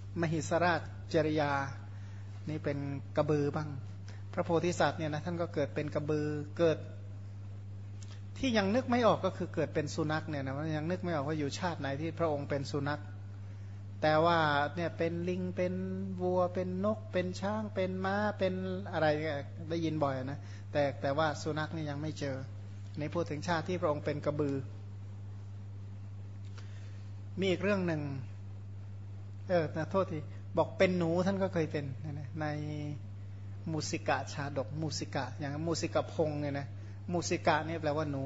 มหิสราชจริยานี่เป็นกระบือบ้างพระโพธิสัตว์เนี่ยนะท่านก็เกิดเป็นกระบือเกิดที่ยังนึกไม่ออกก็คือเกิดเป็นสุนัขเนี่ยนะยังนึกไม่ออกว่าอยู่ชาติไหนที่พระองค์เป็นสุนัขแต่ว่าเนี่ยเป็นลิงเป็นวัวเป็นนกเป็นช้างเป็นม้าเป็นอะไรได้ยินบ่อยนะแต่ว่าสุนัขนี่ยังไม่เจอในพูดถึงชาติที่พระองค์เป็นกระบือมีอีกเรื่องหนึ่งนะโทษทีบอกเป็นหนูท่านก็เคยเป็นในมูสิกะชาดกมูสิกะอย่างมูสิกะพงเนี่ยนะมูสิกะนี่แปลว่าหนู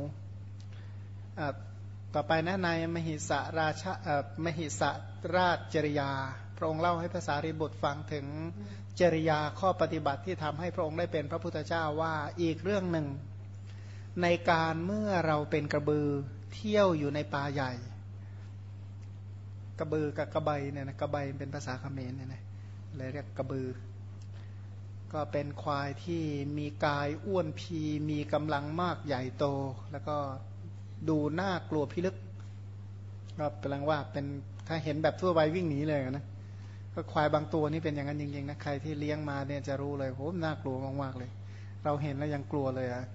ต่อไปนะในมหิสราชมหิสราชจริยาพระองค์เล่าให้ภาษาริบุตรฟังถึงจริยาข้อปฏิบัติที่ทำให้พระองค์ได้เป็นพระพุทธเจ้าว่าอีกเรื่องหนึ่งในการเมื่อเราเป็นกระบือเที่ยวอยู่ในป่าใหญ่กระบือกับกระใบเนี่ยนะกระใบเป็นภาษาเขมรเนี่ยนะเลยเรียกกระบือก็เป็นควายที่มีกายอ้วนพีมีกำลังมากใหญ่โตแล้วก็ดูน่ากลัวพิลึกก็แปลว่าเป็นถ้าเห็นแบบทั่วไปวิ่งหนีเลยนะก็ควายบางตัวนี่เป็นอย่างนั้นจริงๆนะใครที่เลี้ยงมาเนี่ยจะรู้เลยโหน่ากลัวมากๆเลยเราเห็นแล้วยังกลัวเลยอะ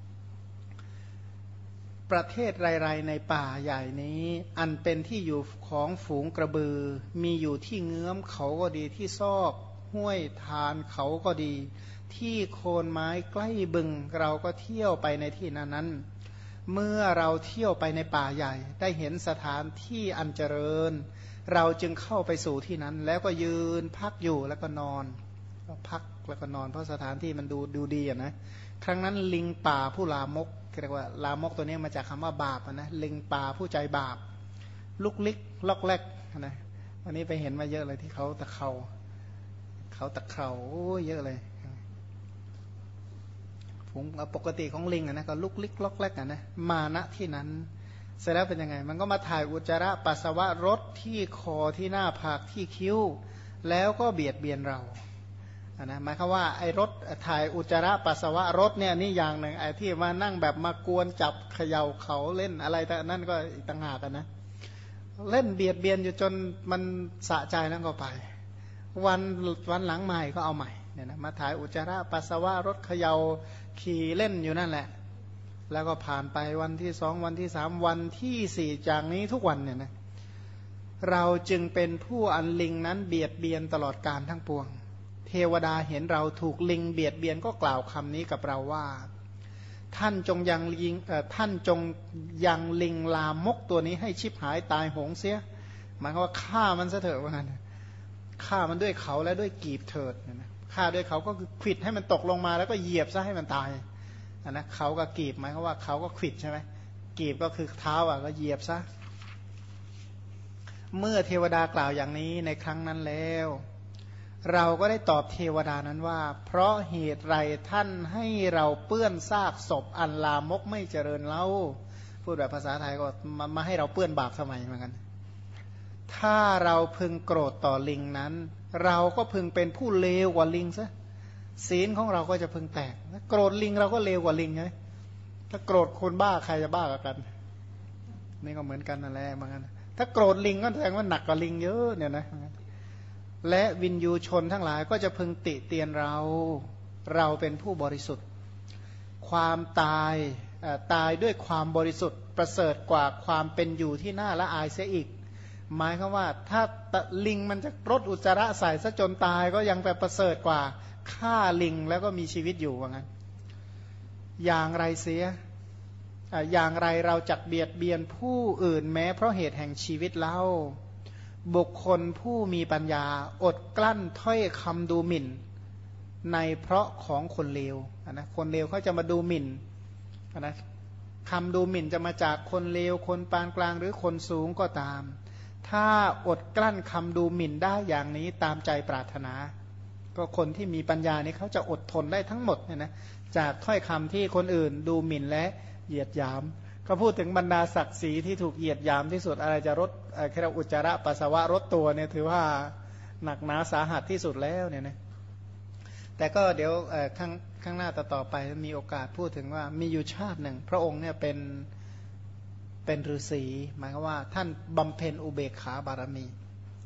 ประเทศไรๆในป่าใหญ่นี้อันเป็นที่อยู่ของฝูงกระบือมีอยู่ที่เงื้อมเขาก็ดีที่ซอกห้วยทานเขาก็ดีที่โคนไม้ใกล้บึงเราก็เที่ยวไปในที่นั้นเมื่อเราเที่ยวไปในป่าใหญ่ได้เห็นสถานที่อันเจริญเราจึงเข้าไปสู่ที่นั้นแล้วก็ยืนพักอยู่แล้วก็นอนก็พักแล้วก็นอนเพราะสถานที่มันดูดีอ่ะนะครั้งนั้นลิงป่าผู้ลามกเรียกว่าลามกตัวนี้มาจากคำว่าบาปนะลิงป่าผู้ใจบาปลุกลิกลอกแรกนะวันนี้ไปเห็นมาเยอะเลยที่เขาตะเขาตะเขาเยอะเลยผมปกติของลิงนะก็ลุกลิกลอกแรกนะมาณที่นั้นเสร็จแล้วเป็นยังไงมันก็มาถ่ายอุจจาระปัสสาวะรถที่คอที่หน้าผากที่คิ้วแล้วก็เบียดเบียนเรานะหมายความว่าไอ้รถถ่ายอุจจาระปัสสาวะรถเนี่ยนี่อย่างหนึ่งไอ้ที่มานั่งแบบมากวนจับเขย่าเขาเล่นอะไรแต่นั่นก็อีกต่างหากกันนะเล่นเบียดเบียนอยู่จนมันสะใจแล้วก็ไปวันหลังใหม่ก็เอาใหม่เนี่ยนะมาถ่ายอุจจาระปัสสาวะรถเขย่าขี่เล่นอยู่นั่นแหละแล้วก็ผ่านไปวันที่สองวันที่สามวันที่สี่จากนี้ทุกวันเนี่ยนะเราจึงเป็นผู้อันลิงนั้นเบียดเบียนตลอดกาลทั้งปวงเทวดาเห็นเราถูกลิงเบียดเบียนก็กล่าวคำนี้กับเราว่าท่านจงยังลิงลามกตัวนี้ให้ชิบหายตายโหงเสียหมายความว่าฆ่ามันซะเถอะว่างั้นฆ่ามันด้วยเขาและด้วยกีบเถิดนะฆ่าด้วยเขาก็คือขวิดให้มันตกลงมาแล้วก็เหยียบซะให้มันตายนะเขาก็กีบหมายความว่าเขาก็ขวิดใช่ไหมกีบก็คือเท้าก็เหยียบซะเมื่อเทวดากล่าวอย่างนี้ในครั้งนั้นแล้วเราก็ได้ตอบเทวดานั้นว่าเพราะเหตุไรท่านให้เราเปื้อนซากศพอันลามกไม่เจริญเล่าพูดแบบภาษาไทยก็มาให้เราเปื้อนบาปทำไมเหมือนกันถ้าเราพึงโกรธต่อลิงนั้นเราก็พึงเป็นผู้เลวกว่าลิงซะศีลของเราก็จะพึงแตกโกรธลิงเราก็เลวกว่าลิงไงถ้าโกรธคนบ้าใครจะบ้ากันนี่ก็เหมือนกันนั่นแหละเหมือนกันถ้าโกรธลิงก็แสดงว่าหนักกว่าลิงเยอะเนี่ยนะและวินยูชนทั้งหลายก็จะพึงติเตียนเราเป็นผู้บริสุทธิ์ความตายด้วยความบริสุทธิ์ประเสริฐกว่าความเป็นอยู่ที่น่าละอายเสียอีกหมายคือว่าถ้าลิงมันจะรดอุจจาระใส่ซะจนตายก็ยังแบบประเสริฐกว่าฆ่าลิงแล้วก็มีชีวิตอยู่ว่างั้นอย่างไรเสียอย่างไรเราจักเบียดเบียนผู้อื่นแม้เพราะเหตุแห่งชีวิตเล่าบุคคลผู้มีปัญญาอดกลั้นถ้อยคำดูหมิ่นในเพราะของคนเลวนะคนเลวเขาจะมาดูหมิ่นนะคำดูหมิ่นจะมาจากคนเลวคนปานกลางหรือคนสูงก็ตามถ้าอดกลั้นคำดูหมิ่นได้อย่างนี้ตามใจปรารถนาก็คนที่มีปัญญานี่เขาจะอดทนได้ทั้งหมดเนี่ยนะจากถ้อยคำที่คนอื่นดูหมิ่นและเหยียดหยามก็พูดถึงบรรดาศักดิ์ศรีที่ถูกเหยียดหยามที่สุดอะไรจะรดแค่อุจจาระปัสสาวะรดตัวเนี่ยถือว่าหนักหนาสาหัสที่สุดแล้วเนี่ยนะแต่ก็เดี๋ยวข้างหน้าต่อไปมีโอกาสพูดถึงว่ามีอยู่ชาติหนึ่งพระองค์เนี่ยเป็นฤาษีหมายความว่าท่านบำเพ็ญอุเบกขาบารมี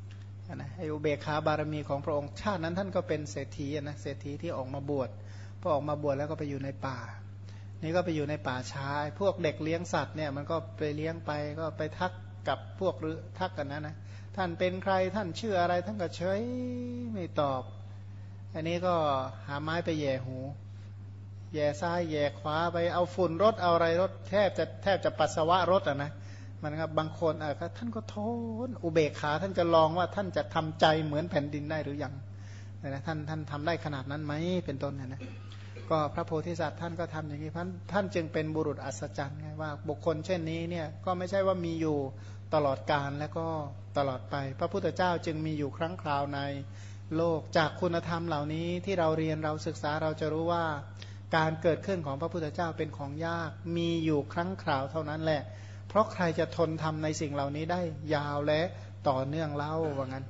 นะไออุเบกขาบารมีของพระองค์ชาตินั้นท่านก็เป็นเศรษฐีนะเศรษฐีที่ออกมาบวชพอออกมาบวชแล้วก็ไปอยู่ในป่านี่ก็ไปอยู่ในป่าช้าพวกเด็กเลี้ยงสัตว์เนี่ยมันก็ไปเลี้ยงไปก็ไปทักกับพวกทักกันนะท่านเป็นใครท่านชื่ออะไรท่านก็เฉยไม่ตอบอันนี้ก็หาไม้ไปแย่หูแย่ซ้ายแย่ขวาไปเอาฝุ่นรถเอาอะไรรถแทบจะปัสสาวะรถนะมันครับบางคนท่านก็ทนอุเบกขาท่านจะลองว่าท่านจะทำใจเหมือนแผ่นดินได้หรือยังนะท่านทำได้ขนาดนั้นไหมเป็นต้นนะก็พระโพธิสัตว์ท่านก็ทำอย่างนี้ท่านจึงเป็นบุรุษอัศจรรย์ไงว่าบุคคลเช่นนี้เนี่ยก็ไม่ใช่ว่ามีอยู่ตลอดกาลและก็ตลอดไปพระพุทธเจ้าจึงมีอยู่ครั้งคราวในโลกจากคุณธรรมเหล่านี้ที่เราเรียนเราศึกษาเราจะรู้ว่าการเกิดขึ้นของพระพุทธเจ้าเป็นของยากมีอยู่ครั้งคราวเท่านั้นแหละเพราะใครจะทนทำในสิ่งเหล่านี้ได้ยาวและต่อเนื่องเล่าว่างั้น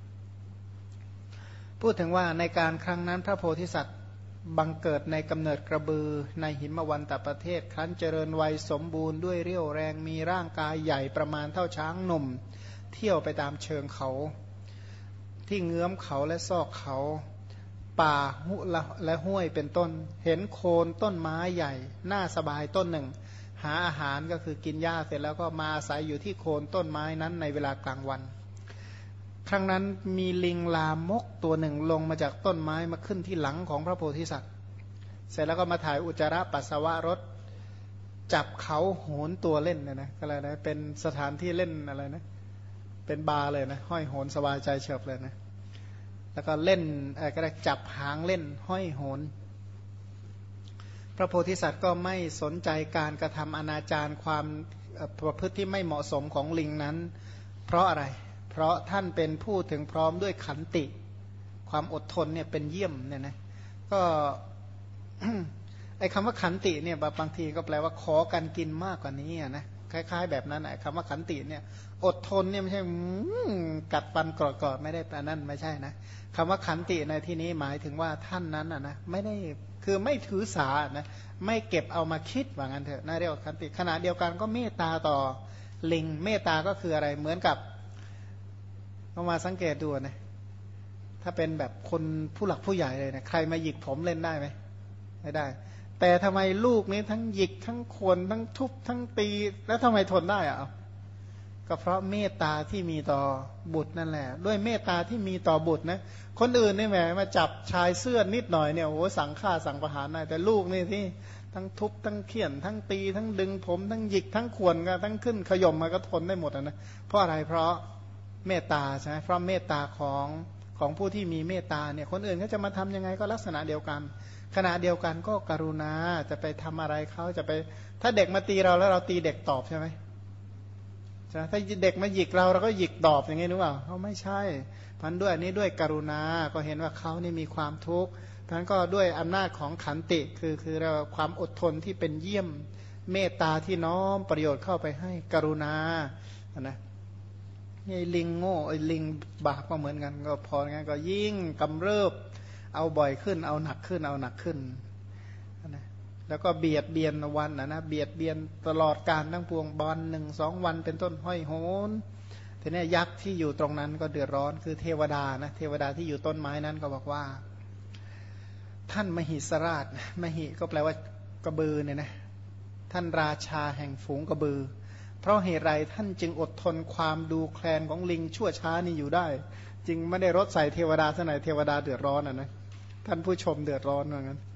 พูดถึงว่าในการครั้งนั้นพระโพธิสัตว์บังเกิดในกำเนิดกระบือในหิมวันตประเทศครั้นเจริญวัยสมบูรณ์ด้วยเรี่ยวแรงมีร่างกายใหญ่ประมาณเท่าช้างหนุ่มเที่ยวไปตามเชิงเขาที่เงื้อมเขาและซอกเขาป่าและห้วยเป็นต้นเห็นโคนต้นไม้ใหญ่น่าสบายต้นหนึ่งหาอาหารก็คือกินหญ้าเสร็จแล้วก็มาอาศัยอยู่ที่โคนต้นไม้นั้นในเวลากลางวันครั้งนั้นมีลิงลามกตัวหนึ่งลงมาจากต้นไม้มาขึ้นที่หลังของพระโพธิสัตว์เสร็จแล้วก็มาถ่ายอุจจาระปัสสาวะรถจับเขาโหนตัวเล่นเนี่ยนะอะไรนะเป็นสถานที่เล่นอะไรนะเป็นบาร์เลยนะห้อยโหนสบายใจเฉบเลยนะแล้วก็เล่นก็ได้จับหางเล่นห้อยโหนพระโพธิสัตว์ก็ไม่สนใจการกระทำอนาจารความประพฤติที่ไม่เหมาะสมของลิงนั้นเพราะอะไรเพราะท่านเป็นผู้ถึงพร้อมด้วยขันติความอดทนเนี่ยเป็นเยี่ยมเนี่ยนะก็ ไอ้คำว่าขันติเนี่ยบางทีก็แปลว่าขอกันกินมากกว่านี้นะคล้ายๆแบบนั้นไอ้คำว่าขันติเนี่ยอดทนเนี่ยไม่ใช่กัดฟันกรอดๆไม่ได้แปลนั่นไม่ใช่นะคำว่าขันติในที่นี้หมายถึงว่าท่านนั้นนะไม่ได้คือไม่ถือสานะไม่เก็บเอามาคิดว่างั้นเถอะน่าเรียกว่าขันติขณะเดียวกันก็เมตตาต่อลิงเมตตาก็คืออะไรเหมือนกับลองมาสังเกตดูนะถ้าเป็นแบบคนผู้หลักผู้ใหญ่เลยนะใครมาหยิกผมเล่นได้ไหมไม่ได้แต่ทำไมลูกนี้ทั้งหยิกทั้งขวนทั้งทุบทั้งตีแล้วทำไมทนได้อะก็เพราะเมตตาที่มีต่อบุตรนั่นแหละด้วยเมตตาที่มีต่อบุตรนะคนอื่นนี่แหมมาจับชายเสื้อนิดหน่อยเนี่ยโอ้สั่งฆ่าสั่งประหารได้แต่ลูกนี่ที่ทั้งทุบทั้งเขี่ยนทั้งตีทั้งดึงผมทั้งหยิกทั้งขวนกันทั้งขึ้นขย่มมาก็ทนได้หมดนะเพราะอะไรเพราะเมตตาใช่ไหมเพราะเมตตาของผู้ที่มีเมตตาเนี่ยคนอื่นเขาจะมาทำยังไงก็ลักษณะเดียวกันขณะเดียวกันก็กรุณาจะไปทำอะไรเขาจะไปถ้าเด็กมาตีเราแล้วเราตีเด็กตอบใช่ไหมถ้าเด็กมาหยิกเราก็หยิกตอบอย่างงี้หรือเปล่าเขาไม่ใช่พันด้วยอันนี้ด้วยกรุณาก็เห็นว่าเขานี่มีความทุกข์พันก็ด้วยอำนาจของขันติคือเราความอดทนที่เป็นเยี่ยมเมตตาที่น้อมประโยชน์เข้าไปให้กรุณานะไอ้ลิงโง่ไอ้ลิงบาปก็เหมือนกันก็พองั้นก็ยิ่งกำเริบเอาบ่อยขึ้นเอาหนักขึ้นเอาหนักขึ้นนะแล้วก็เบียดเบียนวันนะเบียดเบียนตลอดการทั้งปวงบอล1-2 วันเป็นต้นห้อยโหนทีนี้ยักษ์ที่อยู่ตรงนั้นก็เดือดร้อนคือเทวดานะเทวดาที่อยู่ต้นไม้นั้นก็บอกว่าท่านมหิสราชมหิก็แปลว่ากระบือเนี่ยนะท่านราชาแห่งฝูงกระบือเพราะเหตุไรท่านจึงอดทนความดูแคลนของลิงชั่วช้านี่อยู่ได้จึงไม่ได้รถใส่เทวดาเท่าไหร่เทวดาเดือดร้อนนะท่านผู้ชมเดือดร้อนว่างั้น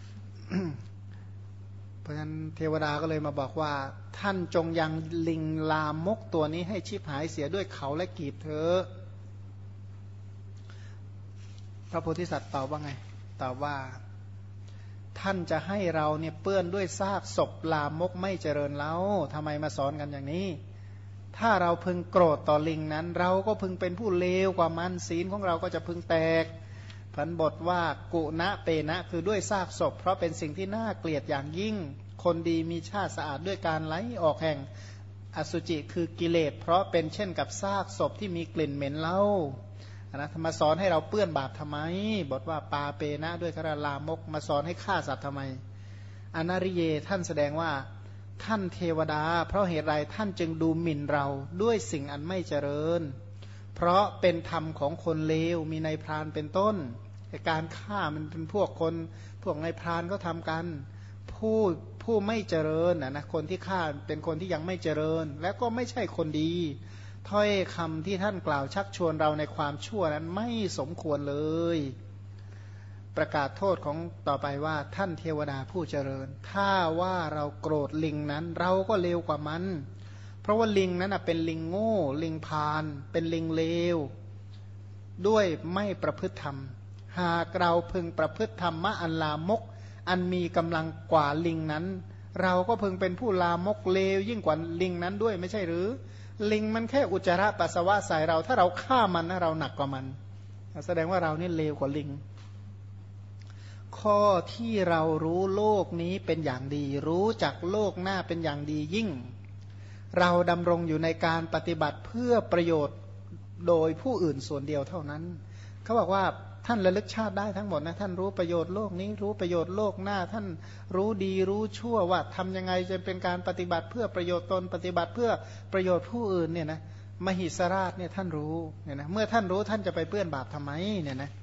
เพราะฉะนั้นเทวดาก็เลยมาบอกว่าท่านจงยังลิงลามกตัวนี้ให้ชิบหายเสียด้วยเขาและกีบเถอะพระโพธิสัตว์ตอบว่าไงตอบว่าท่านจะให้เราเนี่ยเปื้อนด้วยซากศพลามกไม่เจริญแล้วทำไมมาสอนกันอย่างนี้ถ้าเราพึงโกรธต่อลิงนั้นเราก็พึงเป็นผู้เลวกว่ามันศีลของเราก็จะพึงแตกพันบทว่ากุณะเปนะคือด้วยซากศพเพราะเป็นสิ่งที่น่าเกลียดอย่างยิ่งคนดีมีชาติสะอาดด้วยการไหลออกแห่งอสุจิคือกิเลสเพราะเป็นเช่นกับซากศพที่มีกลิ่นเหม็นเล่านะมาสอนให้เราเปื้อนบาปทำไมบทว่าปาเปนะด้วยคราลามกมาสอนให้ฆ่าสัตว์ทำไมอนาริเยท่านแสดงว่าท่านเทวดาเพราะเหตุไรท่านจึงดูหมิ่นเราด้วยสิ่งอันไม่เจริญเพราะเป็นธรรมของคนเลวมีนายพรานเป็นต้นการฆ่ามันเป็นพวกคนพวกนายพรานก็ทำกันผู้ไม่เจริญนะคนที่ฆ่าเป็นคนที่ยังไม่เจริญและก็ไม่ใช่คนดีถ้อยคำที่ท่านกล่าวชักชวนเราในความชั่วนั้นไม่สมควรเลยประกาศโทษของต่อไปว่าท่านเทวดาผู้เจริญถ้าว่าเราโกรธลิงนั้นเราก็เลวกว่ามันเพราะว่าลิงนั้นเป็นลิงโง่ลิงพาลเป็นลิงเลวด้วยไม่ประพฤติธรรมหากเราพึงประพฤติธรรมะอันลามกอันมีกำลังกว่าลิงนั้นเราก็พึงเป็นผู้ลามกเลวยิ่งกว่าลิงนั้นด้วยไม่ใช่หรือลิงมันแค่อุจจาระปัสสาวะใส่เราถ้าเราฆ่ามันนะเราหนักกว่ามันแสดงว่าเรานี่เลวกว่าลิงข้อที่เรารู้โลกนี้เป็นอย่างดีรู้จักโลกหน้าเป็นอย่างดียิ่งเราดำรงอยู่ในการปฏิบัติเพื่อประโยชน์โดยผู้อื่นส่วนเดียวเท่านั้นเขาบอกว่าท่านระลึกชาติได้ทั้งหมดนะท่านรู้ประโยชน์โลกนี้รู้ประโยชน์โลกหน้าท่านรู้ดีรู้ชั่วว่าทำยังไงจะเป็นการปฏิบัติเพื่อประโยชน์ตนปฏิบัติเพื่อประโยชน์ผู้อื่นเนี่ยนะมหิสราชเนี่ยท่านรู้เนี่ยนะเมื่อท่านรู้ท่านจะไปเปื้อนบาปทำไมเนี่ยนะ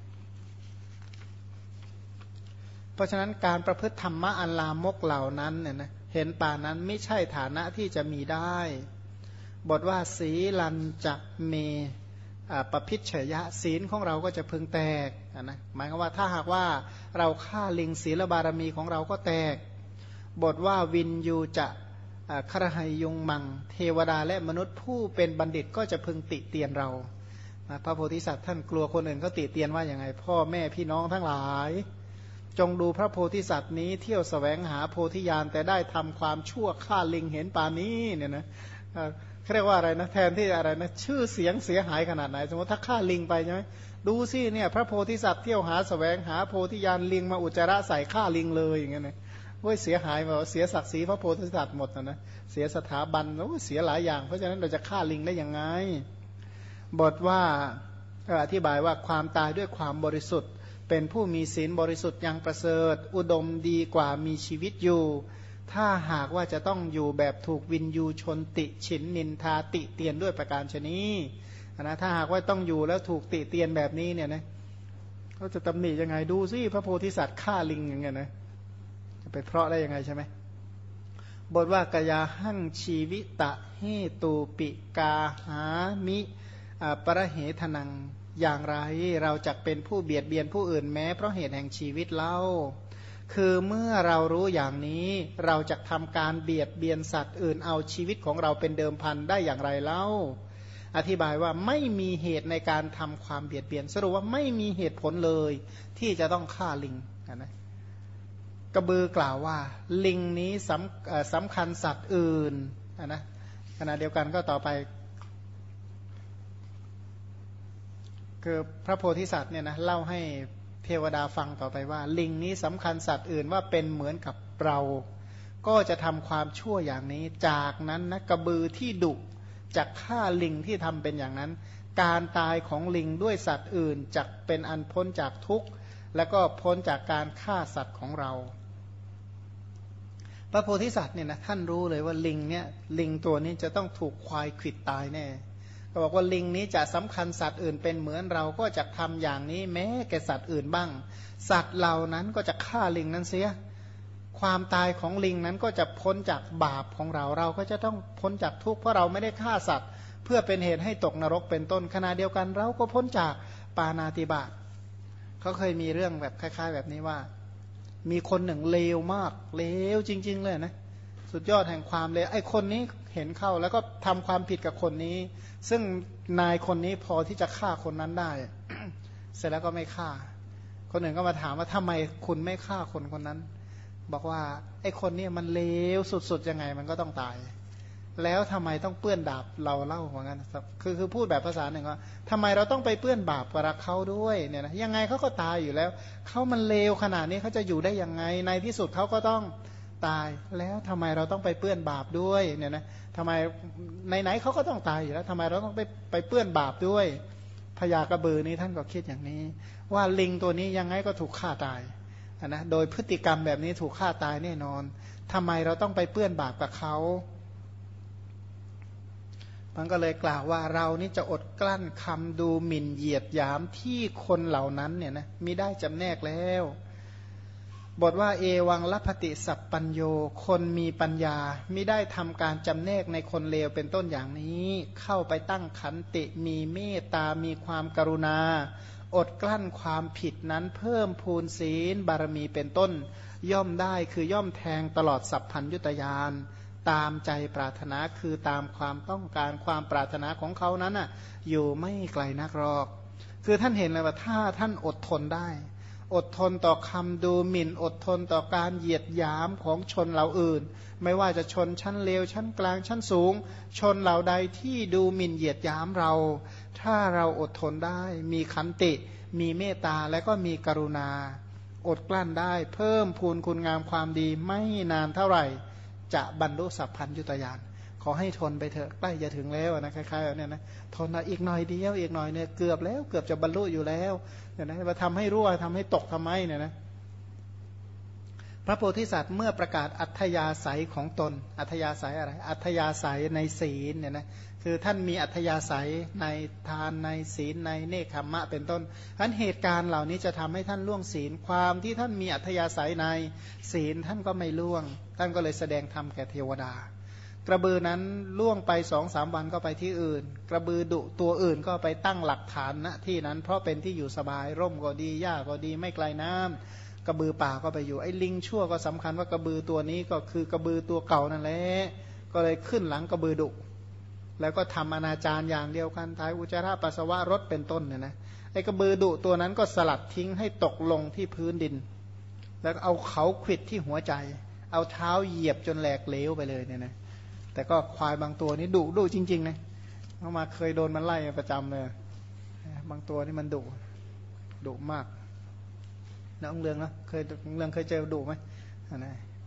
เพราะฉะนั้นการประพฤติธรรมะอันลามกเหล่านั้นเนี่ยนะเห็นป่านั้นไม่ใช่ฐานะที่จะมีได้บทว่าสีลันจะเมปพิชเฉยะศีลของเราก็จะพึงแตกนะหมายความว่าถ้าหากว่าเราฆ่าลิงศีลบารมีของเราก็แตกบทว่าวินยูจะครหัยยุงมังเทวดาและมนุษย์ผู้เป็นบัณฑิตก็จะพึงติเตียนเราพระโพธิสัตว์ท่านกลัวคนอื่นเขาติเตียนว่าอย่างไงพ่อแม่พี่น้องทั้งหลายจงดูพระโพธิสัตว์นี้เที่ยวแสวงหาโพธิญาณแต่ได้ทำความชั่วฆ่าลิงเห็นปานนี้เนี่ยนะเรียกว่าอะไรนะแทนที่อะไรนะชื่อเสียงเสียหายขนาดไหนสมมติถ้าฆ่าลิงไปใช่ไหมดูสิเนี่ยพระโพธิสัตว์เที่ยวหาแสวงหาโพธิญาณลิงมาอุจจาระใส่ฆ่าลิงเลยอย่างเงี้ยนะเว้ยเสียหายมาเสียศักดิ์ศรีพระโพธิสัตว์หมดนะเสียสถาบันโอ้เสียหลายอย่างเพราะฉะนั้นเราจะฆ่าลิงได้ยังไงบทว่าอธิบายว่าความตายด้วยความบริสุทธิ์เป็นผู้มีศีลบริสุทธิ์ยังประเสริฐอุดมดีกว่ามีชีวิตอยู่ถ้าหากว่าจะต้องอยู่แบบถูกวินยูชนติฉินนินทาติเตียนด้วยประการชนีนะถ้าหากว่าต้องอยู่แล้วถูกติเตียนแบบนี้เนี่ยนะเขาจะตำหนิยังไงดูสิพระโพธิสัตว์ฆ่าลิงอย่างเงี้ยนะจะไปเพราะได้ยังไงใช่ไหมบทว่ากยาหั่งชีวิตะเฮตูปิกาหามิปรเหทนังอย่างไรเราจะเป็นผู้เบียดเบียนผู้อื่นแม้เพราะเหตุแห่งชีวิตเล่าคือเมื่อเรารู้อย่างนี้เราจะทำการเบียดเบียนสัตว์อื่นเอาชีวิตของเราเป็นเดิมพันได้อย่างไรเล่าอธิบายว่าไม่มีเหตุในการทำความเบียดเบียนสรุปว่าไม่มีเหตุผลเลยที่จะต้องฆ่าลิงนะกระบือกล่าวว่าลิงนี้สำคัญสัตว์อื่นนะขณะเดียวกันก็ต่อไปคือพระโพธิสัตว์เนี่ยนะเล่าให้เทวดาฟังต่อไปว่าลิงนี้สำคัญสัตว์อื่นว่าเป็นเหมือนกับเราก็จะทำความชั่วอย่างนี้จากนั้นนะกระบือที่ดุจะฆ่าลิงที่ทำเป็นอย่างนั้นการตายของลิงด้วยสัตว์อื่นจะเป็นอันพ้นจากทุกข์และก็พ้นจากการฆ่าสัตว์ของเราพระโพธิสัตว์เนี่ยนะท่านรู้เลยว่าลิงเนี่ยลิงตัวนี้จะต้องถูกควายขวิดตายแน่ก็บอกว่าลิงนี้จะสำคัญสัตว์อื่นเป็นเหมือนเราก็จะทำอย่างนี้แม้แก่สัตว์อื่นบ้างสัตว์เหล่านั้นก็จะฆ่าลิงนั้นเสียความตายของลิงนั้นก็จะพ้นจากบาปของเราเราก็จะต้องพ้นจากทุกข์เพราะเราไม่ได้ฆ่าสัตว์เพื่อเป็นเหตุให้ตกนรกเป็นต้นขณะเดียวกันเราก็พ้นจากปาณาติบาตเขาเคยมีเรื่องแบบคล้ายๆแบบนี้ว่ามีคนหนึ่งเลวมากเลวจริงๆเลยนะสุดยอดแห่งความเลวไอ้คนนี้เห็นเข้าแล้วก็ทำความผิดกับคนนี้ซึ่งนายคนนี้พอที่จะฆ่าคนนั้นได้ เสร็จแล้วก็ไม่ฆ่าคนหนึ่งก็มาถามว่าทำไมคุณไม่ฆ่าคนคนนั้นบอกว่าไอ้คนนี้มันเลวสุดๆยังไงมันก็ต้องตายแล้วทำไมต้องเปื้อนดาบเราเล่าเหมือนกันคือพูดแบบภาษาหนึ่งว่าทำไมเราต้องไปเปื้อนบาปกับเขาด้วยเนี่ยนะยังไงเขาก็ตายอยู่แล้วเขามันเลวขนาดนี้เขาจะอยู่ได้ยังไงในที่สุดเขาก็ต้องตายแล้วทำไมเราต้องไปเปื้อนบาปด้วยเนี่ยนะทำไมไหนๆเขาก็ต้องตายอยู่แล้วทำไมเราต้องไปเปื้อนบาปด้วยพญากระบือนี้ท่านก็คิดอย่างนี้ว่าลิงตัวนี้ยังไงก็ถูกฆ่าตายนะโดยพฤติกรรมแบบนี้ถูกฆ่าตายแน่นอนทำไมเราต้องไปเปื้อนบาปกับเขามันก็เลยกล่าวว่าเรานี่จะอดกลั้นคำดูหมิ่นเหยียดหยามที่คนเหล่านั้นเนี่ยนะมิได้จำแนกแล้วบทว่าเอวังลัพติสัพปัญโยคนมีปัญญามิได้ทำการจำแนกในคนเลวเป็นต้นอย่างนี้เข้าไปตั้งขันติมีเมตตามีความกรุณาอดกลั้นความผิดนั้นเพิ่มพูนศีลบารมีเป็นต้นย่อมได้คือย่อมแทงตลอดสัพพัญญุตยานตามใจปรารถนาคือตามความต้องการความปรารถนาของเขานั้นน่ะอยู่ไม่ไกลนักหรอกคือท่านเห็นเลยว่าถ้าท่านอดทนได้อดทนต่อคำดูหมิ่นอดทนต่อการเหยียดหยามของชนเหล่าอื่นไม่ว่าจะชนชั้นเลวชั้นกลางชั้นสูงชนเหล่าใดที่ดูหมิ่นเหยียดหยามเราถ้าเราอดทนได้มีขันติมีเมตตาและก็มีกรุณาอดกลั้นได้เพิ่มพูนคุณงามความดีไม่นานเท่าไหร่จะบรรลุสัพพัญญุตญาณขอให้ทนไปเถอะใกล้จะถึงแล้วนะคล้ายๆเนี่ยนะทนอีกหน่อยเดียวอีกหน่อยเนี่ยเกือบแล้วเกือบจะบรรลุอยู่แล้วเนี่ยนะมาทำให้รั่วทำให้ตกทำไมเนี่ยนะพระโพธิสัตว์เมื่อประกาศอัธยาศัยของตนอัธยาศัยอะไรอัธยาศัยในศีลเนี่ยนะคือท่านมีอัธยาศัยในทานในศีลในเนคขมมะเป็นต้นอันเหตุการณ์เหล่านี้จะทำให้ท่านล่วงศีลความที่ท่านมีอัธยาศัยในศีลท่านก็ไม่ล่วงท่านก็เลยแสดงธรรมแก่เทวดากระบือนั้นล่วงไป2-3 วันก็ไปที่อื่นกระบือดุตัวอื่นก็ไปตั้งหลักฐานณที่นั้นเพราะเป็นที่อยู่สบายร่มก็ดีหญ้าก็ดีไม่ไกลน้ำกระบือป่าก็ไปอยู่ไอ้ลิงชั่วก็สำคัญว่ากระบือตัวนี้ก็คือกระบือตัวเก่านั่นแหละก็เลยขึ้นหลังกระบือดุแล้วก็ทำอนาจารอย่างเดียวกันท้ายอุจจาระปัสสาวะรถเป็นต้นเนี่ยนะไอ้กระบือดุตัวนั้นก็สลัดทิ้งให้ตกลงที่พื้นดินแล้วเอาเขาขวิดที่หัวใจเอาเท้าเหยียบจนแหลกเหลวไปเลยเนี่ยนะแต่ก็ควายบางตัวนี่ดุจริงๆนะเขามาเคยโดนมันไล่ประจำเลยบางตัวนี่มันดุมากน้องเรืองนะเคยเจอดุไหมอะไร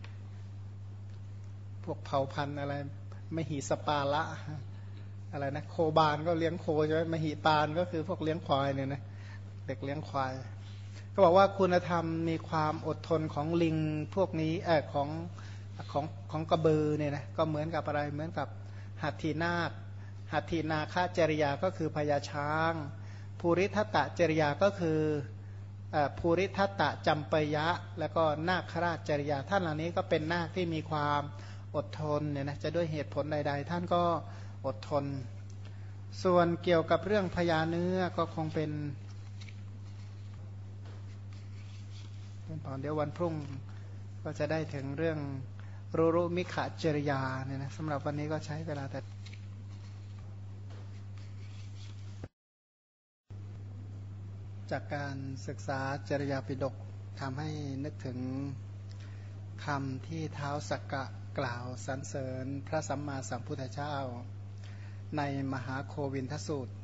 พวกเผ่าพันธุ์อะไรมหิสปาละอะไรนะโคบานก็เลี้ยงโคใช่ไหมมหิปานก็คือพวกเลี้ยงควายเนี่ยนะเด็กเลี้ยงควายก็บอกว่าคุณธรรมมีความอดทนของลิงพวกนี้ของกระบือเนี่ยนะก็เหมือนกับอะไรเหมือนกับหัตถีนาคจริยาก็คือพญาช้างภูริทัตตจริยาก็คือภูริทัตตจำปยะแล้วก็นาคราชจริยาท่านเหล่านี้ก็เป็นนาคที่มีความอดทนเนี่ยนะจะด้วยเหตุผลใดๆท่านก็อดทนส่วนเกี่ยวกับเรื่องพญาเนื้อก็คงเป็นตอนเดี๋ยววันพรุ่งก็จะได้ถึงเรื่องรุมิขจริยาเนี่ยนะสำหรับวันนี้ก็ใช้เวลาแต่จากการศึกษาจริยาปิฎกทำให้นึกถึงคำที่ท้าวสักกะกล่าวสรรเสริญพระสัมมาสัมพุทธเจ้าในมหาโควินทสูตร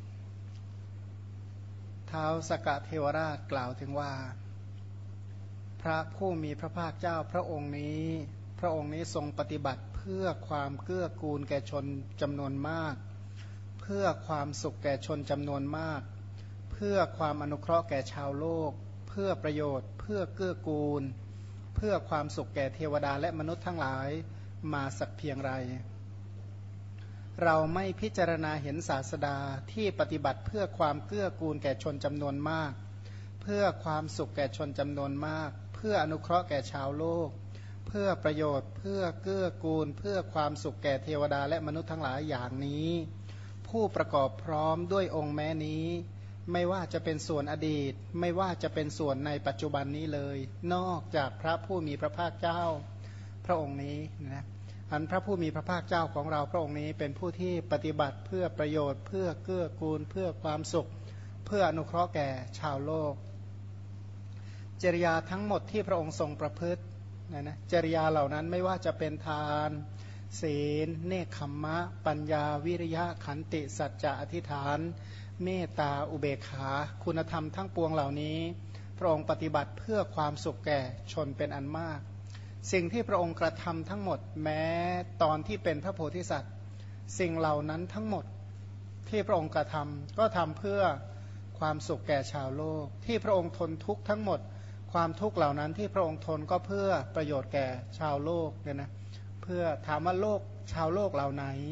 ท้าวสักกะเทวราชกล่าวถึงว่าพระผู้มีพระภาคเจ้าพระองค์นี้ทรงปฏิบัติเพื่อความเกื้อกูลแก่ชนจำนวนมากเพื่อความสุขแก่ชนจำนวนมากเพื่อความอนุเคราะห์แก่ชาวโลกเพื่อประโยชน์เพื่อเกื้อกูลเพื่อความสุขแก่เทวดาและมนุษย์ทั้งหลายมาสักเพียงไรเราไม่พิจารณาเห็นศาสดาที่ปฏิบัติเพื่อความเกื้อกูลแก่ชนจำนวนมากเพื่อความสุขแก่ชนจำนวนมากเพื่ออนุเคราะห์แก่ชาวโลกเพื่อประโยชน์เพื่อเกื้อกูลเพื่อความสุขแก่เทวดาและมนุษย์ทั้งหลายอย่างนี้ผู้ประกอบพร้อมด้วยองค์แม้นี้ไม่ว่าจะเป็นส่วนอดีตไม่ว่าจะเป็นส่วนในปัจจุบันนี้เลยนอกจากพระผู้มีพระภาคเจ้าพระองค์นี้นะอันพระผู้มีพระภาคเจ้าของเราพระองค์นี้เป็นผู้ที่ปฏิบัติเพื่อประโยชน์เพื่อเกื้อกูลเพื่อความสุขเพื่ออนุเคราะห์แก่ชาวโลกจริยาทั้งหมดที่พระองค์ทรงประพฤตินะจริยาเหล่านั้นไม่ว่าจะเป็นทานศีลเนคขมมะปัญญาวิริยะขันติสัจจะอธิษฐานเมตตาอุเบกขาคุณธรรมทั้งปวงเหล่านี้พระองค์ปฏิบัติเพื่อความสุขแก่ชนเป็นอันมากสิ่งที่พระองค์กระทำทั้งหมดแม้ตอนที่เป็นพระโพธิสัตว์สิ่งเหล่านั้นทั้งหมดที่พระองค์กระทำก็ทำเพื่อความสุขแก่ชาวโลกที่พระองค์ทนทุกข์ทั้งหมดความทุกข์เหล่านั้นที่พระองค์ทนก็เพื่อประโยชน์แก่ชาวโลกเนี่ยนะเพื่อถามว่าโลกชาวโลกเหล่าไหน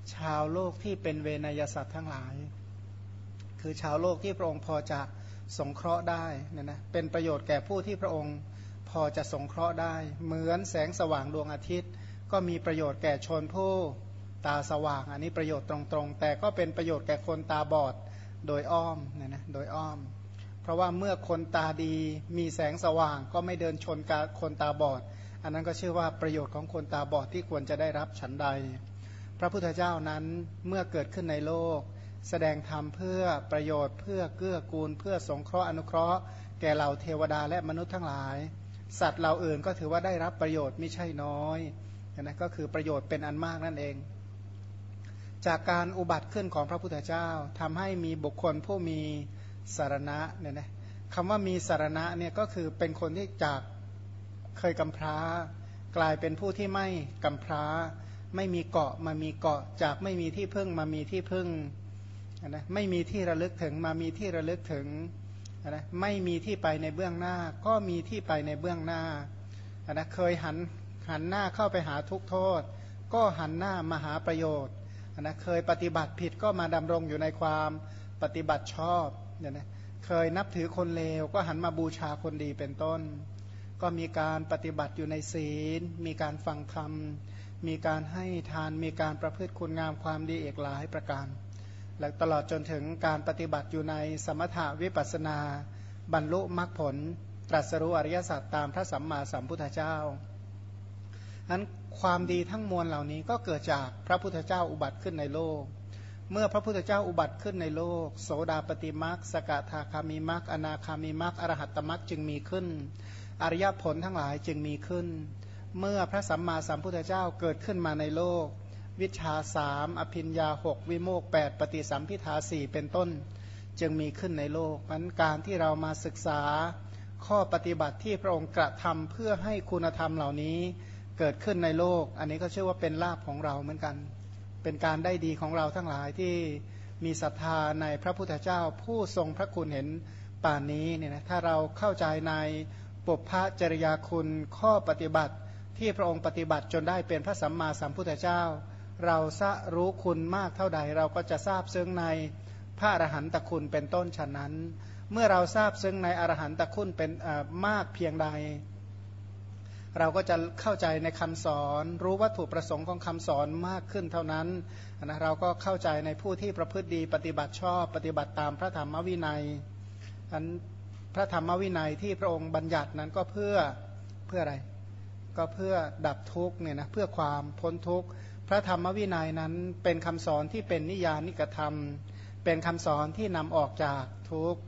ชาวโลกที่เป็นเวนยสัตว์ทั้งหลายคือชาวโลกที่พระองค์พอจะสงเคราะห์ได้เนี่ยนะเป็นประโยชน์แก่ผู้ที่พระองค์พอจะสงเคราะห์ได้เหมือนแสงสว่างดวงอาทิตย์ก็มีประโยชน์แก่ชนผู้ตาสว่างอันนี้ประโยชน์ตรงๆแต่ก็เป็นประโยชน์แก่คนตาบอดโดยอ้อมเนี่ยนะโดยอ้อมเพราะว่าเมื่อคนตาดีมีแสงสว่างก็ไม่เดินชนกับคนตาบอดอันนั้นก็ชื่อว่าประโยชน์ของคนตาบอดที่ควรจะได้รับฉันใดพระพุทธเจ้านั้นเมื่อเกิดขึ้นในโลกแสดงธรรมเพื่อประโยชน์เพื่อเกื้อกูลเพื่อสงเคราะห์อนุเคราะห์แก่เหล่าเทวดาและมนุษย์ทั้งหลายสัตว์เหล่าอื่นก็ถือว่าได้รับประโยชน์ไม่ใช่น้อยนะก็คือประโยชน์เป็นอันมากนั่นเองจากการอุบัติขึ้นของพระพุทธเจ้าทำให้มีบุคคลผู้มีสารณะเนี่ยนะคำว่ามีสารณะเนี่ยก็คือเป็นคนที่จากเคยกำพร้ากลายเป็นผู้ที่ไม่กำพร้าไม่มีเกาะมามีเกาะจากไม่มีที่พึ่งมามีที่พึ่งนะไม่มีที่ระลึกถึงมามีที่ระลึกถึงนะไม่มีที่ไปในเบื้องหน้าก็มีที่ไปในเบื้องหน้านะเคยหันหน้าเข้าไปหาทุกโทษก็หันหน้ามาหาประโยชน์นะเคยปฏิบัติผิดก็มาดำรงอยู่ในความปฏิบัติชอบเนี่ยนะเคยนับถือคนเลวก็หันมาบูชาคนดีเป็นต้นก็มีการปฏิบัติอยู่ในศีลมีการฟังธรรมมีการให้ทานมีการประพฤติคุณงามความดีอีกหลายประการและตลอดจนถึงการปฏิบัติอยู่ในสมถะวิปัสสนาบรรลุมรรคผลตรัสรู้อริยสัจตามพระสัมมาสัมพุทธเจ้านั้นความดีทั้งมวลเหล่านี้ก็เกิดจากพระพุทธเจ้าอุบัติขึ้นในโลกเมื่อพระพุทธเจ้าอุบัติขึ้นในโลกโสดาปฏิมรรคสกทาคามิมรรคอนาคามิมรรคอรหัตตมรรคจึงมีขึ้นอริยผลทั้งหลายจึงมีขึ้นเมื่อพระสัมมาสัมพุทธเจ้าเกิดขึ้นมาในโลกวิชชาสามอภิญญา6วิโมกข์8ปฏิสัมภิทา4เป็นต้นจึงมีขึ้นในโลกนั้นการที่เรามาศึกษาข้อปฏิบัติที่พระองค์กระทำเพื่อให้คุณธรรมเหล่านี้เกิดขึ้นในโลกอันนี้ก็เชื่อว่าเป็นลาภของเราเหมือนกันเป็นการได้ดีของเราทั้งหลายที่มีศรัทธาในพระพุทธเจ้าผู้ทรงพระคุณเห็นป่านนี้เนี่ยนะถ้าเราเข้าใจในปุพพจริยาคุณข้อปฏิบัติที่พระองค์ปฏิบัติจนได้เป็นพระสัมมาสัมพุทธเจ้าเรารู้คุณมากเท่าใดเราก็จะทราบซึ้งในพระอรหันตคุณเป็นต้นฉะนั้นเมื่อเราทราบซึ้งในอรหันตคุณเป็นมากเพียงใดเราก็จะเข้าใจในคำสอนรู้วัตถุประสงค์ของคำสอนมากขึ้นเท่านั้นนะเราก็เข้าใจในผู้ที่ประพฤติดีปฏิบัติชอบปฏิบัติตามพระธรรมวินัยนั้นพระธรรมวินัยที่พระองค์บัญญัตินั้นก็เพื่ออะไรก็เพื่อดับทุกข์เนี่ยนะเพื่อความพ้นทุกข์พระธรรมวินัยนั้นเป็นคำสอนที่เป็นนิยานิกธรรมเป็นคำสอนที่นำออกจากทุกข์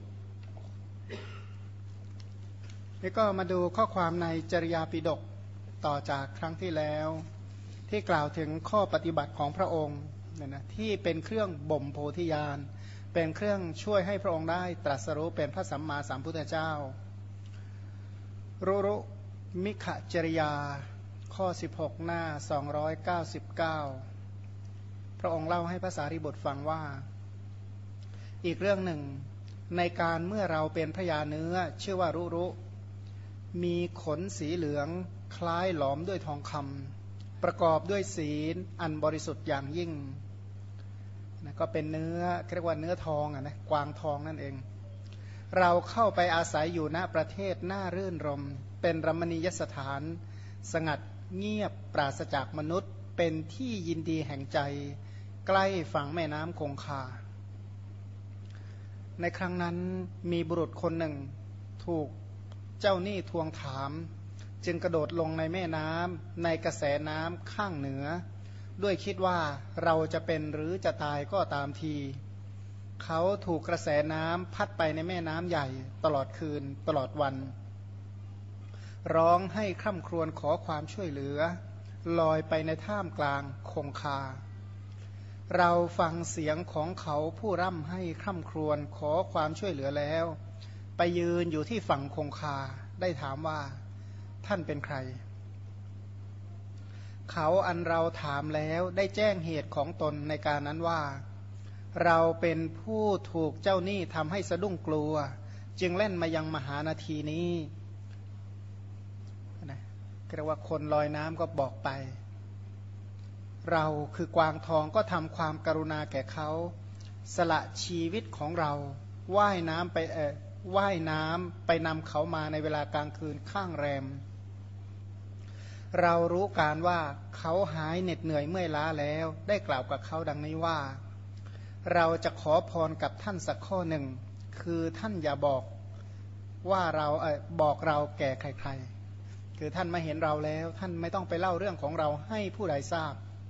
นี่ก็มาดูข้อความในจริยาปิฎกต่อจากครั้งที่แล้วที่กล่าวถึงข้อปฏิบัติของพระองค์เนี่ยนะที่เป็นเครื่องบ่มโพธิญาณเป็นเครื่องช่วยให้พระองค์ได้ตรัสรู้เป็นพระสัมมาสัมพุทธเจ้ารุมิขจริยาข้อ16หน้า299พระองค์เล่าให้พระสารีบุตรฟังว่าอีกเรื่องหนึ่งในการเมื่อเราเป็นพญาเนื้อชื่อว่ารุมีขนสีเหลืองคล้ายหลอมด้วยทองคำประกอบด้วยศีลอันบริสุทธิ์อย่างยิ่งนะก็เป็นเนื้อเรียกว่าเนื้อทองนะกวางทองนั่นเองเราเข้าไปอาศัยอยู่ณประเทศน่ารื่นรมเป็นรมณียสถานสงัดเงียบปราศจากมนุษย์เป็นที่ยินดีแห่งใจใกล้ฝั่งแม่น้ำคงคาในครั้งนั้นมีบุรุษคนหนึ่งถูกเจ้าหนี้ทวงถามจึงกระโดดลงในแม่น้ำในกระแสน้ำข้างเหนือด้วยคิดว่าเราจะเป็นหรือจะตายก็ตามทีเขาถูกกระแสน้ำพัดไปในแม่น้ำใหญ่ตลอดคืนตลอดวันร้องให้คร่ำครวญขอความช่วยเหลือลอยไปในท่ามกลางคงคาเราฟังเสียงของเขาผู้ร่ำให้คร่ำครวญขอความช่วยเหลือแล้วไปยืนอยู่ที่ฝั่งคงคาได้ถามว่าท่านเป็นใครเขาอันเราถามแล้วได้แจ้งเหตุของตนในการนั้นว่าเราเป็นผู้ถูกเจ้าหนี้ทำให้สะดุ้งกลัวจึงเล่นมายังมหานาทีนี้นะเรียกว่าคนลอยน้ำก็บอกไปเราคือกวางทองก็ทำความกรุณาแก่เขาสละชีวิตของเราว่ายน้ำไปนำเขามาในเวลากลางคืนข้างแรมเรารู้การว่าเขาหายเหน็ดเหนื่อยเมื่อยล้าแล้วได้กล่าวกับเขาดังนี้ว่าเราจะขอพรกับท่านสักข้อหนึ่งคือท่านอย่าบอกว่าเราบอกเราแก่ใครๆคือท่านมาเห็นเราแล้วท่านไม่ต้องไปเล่าเรื่องของเราให้ผู้ใดทราบ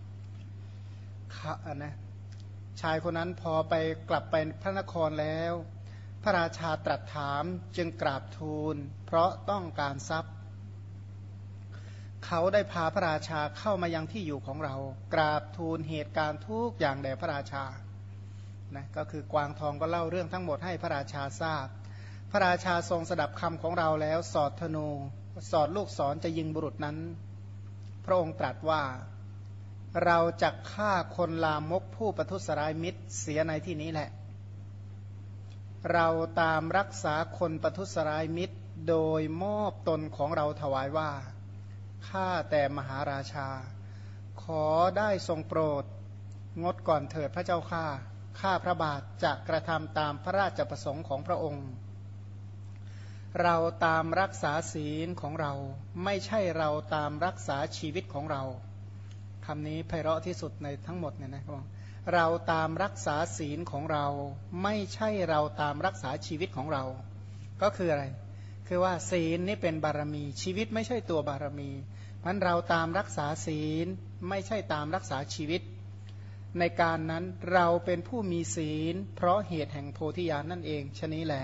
นะชายคนนั้นพอไปกลับไปพระนครแล้วพระราชาตรัสถามจึงกราบทูลเพราะต้องการทรัพย์เขาได้พาพระราชาเข้ามายังที่อยู่ของเรากราบทูลเหตุการณ์ทุกอย่างแด่พระราชานะก็คือกวางทองก็เล่าเรื่องทั้งหมดให้พระราชาทราบพระราชาทรงสดับคำของเราแล้วสอดธนูสอดลูกศรจะยิงบุรุษนั้นพระองค์ตรัสว่าเราจะฆ่าคนลามกผู้ประทุษร้ายมิตรเสียในที่นี้แหละเราตามรักษาคนประทุษร้ายมิตรโดยมอบตนของเราถวายว่าข้าแต่มหาราชาขอได้ทรงโปรดงดก่อนเถิดพระเจ้าข้าพระบาทจะกระทำตามพระราชประสงค์ของพระองค์เราตามรักษาศีลของเราไม่ใช่เราตามรักษาชีวิตของเราคำนี้ไพเราะที่สุดในทั้งหมดเนี่ยนะครับเราตามรักษาศีลของเราไม่ใช่เราตามรักษาชีวิตของเราก็คืออะไรคือว่าศีลนี่เป็นบารมีชีวิตไม่ใช่ตัวบารมีเพราะเราตามรักษาศีลไม่ใช่ตามรักษาชีวิตในการนั้นเราเป็นผู้มีศีลเพราะเหตุแห่งโพธิญาณนั่นเองชะนี้แล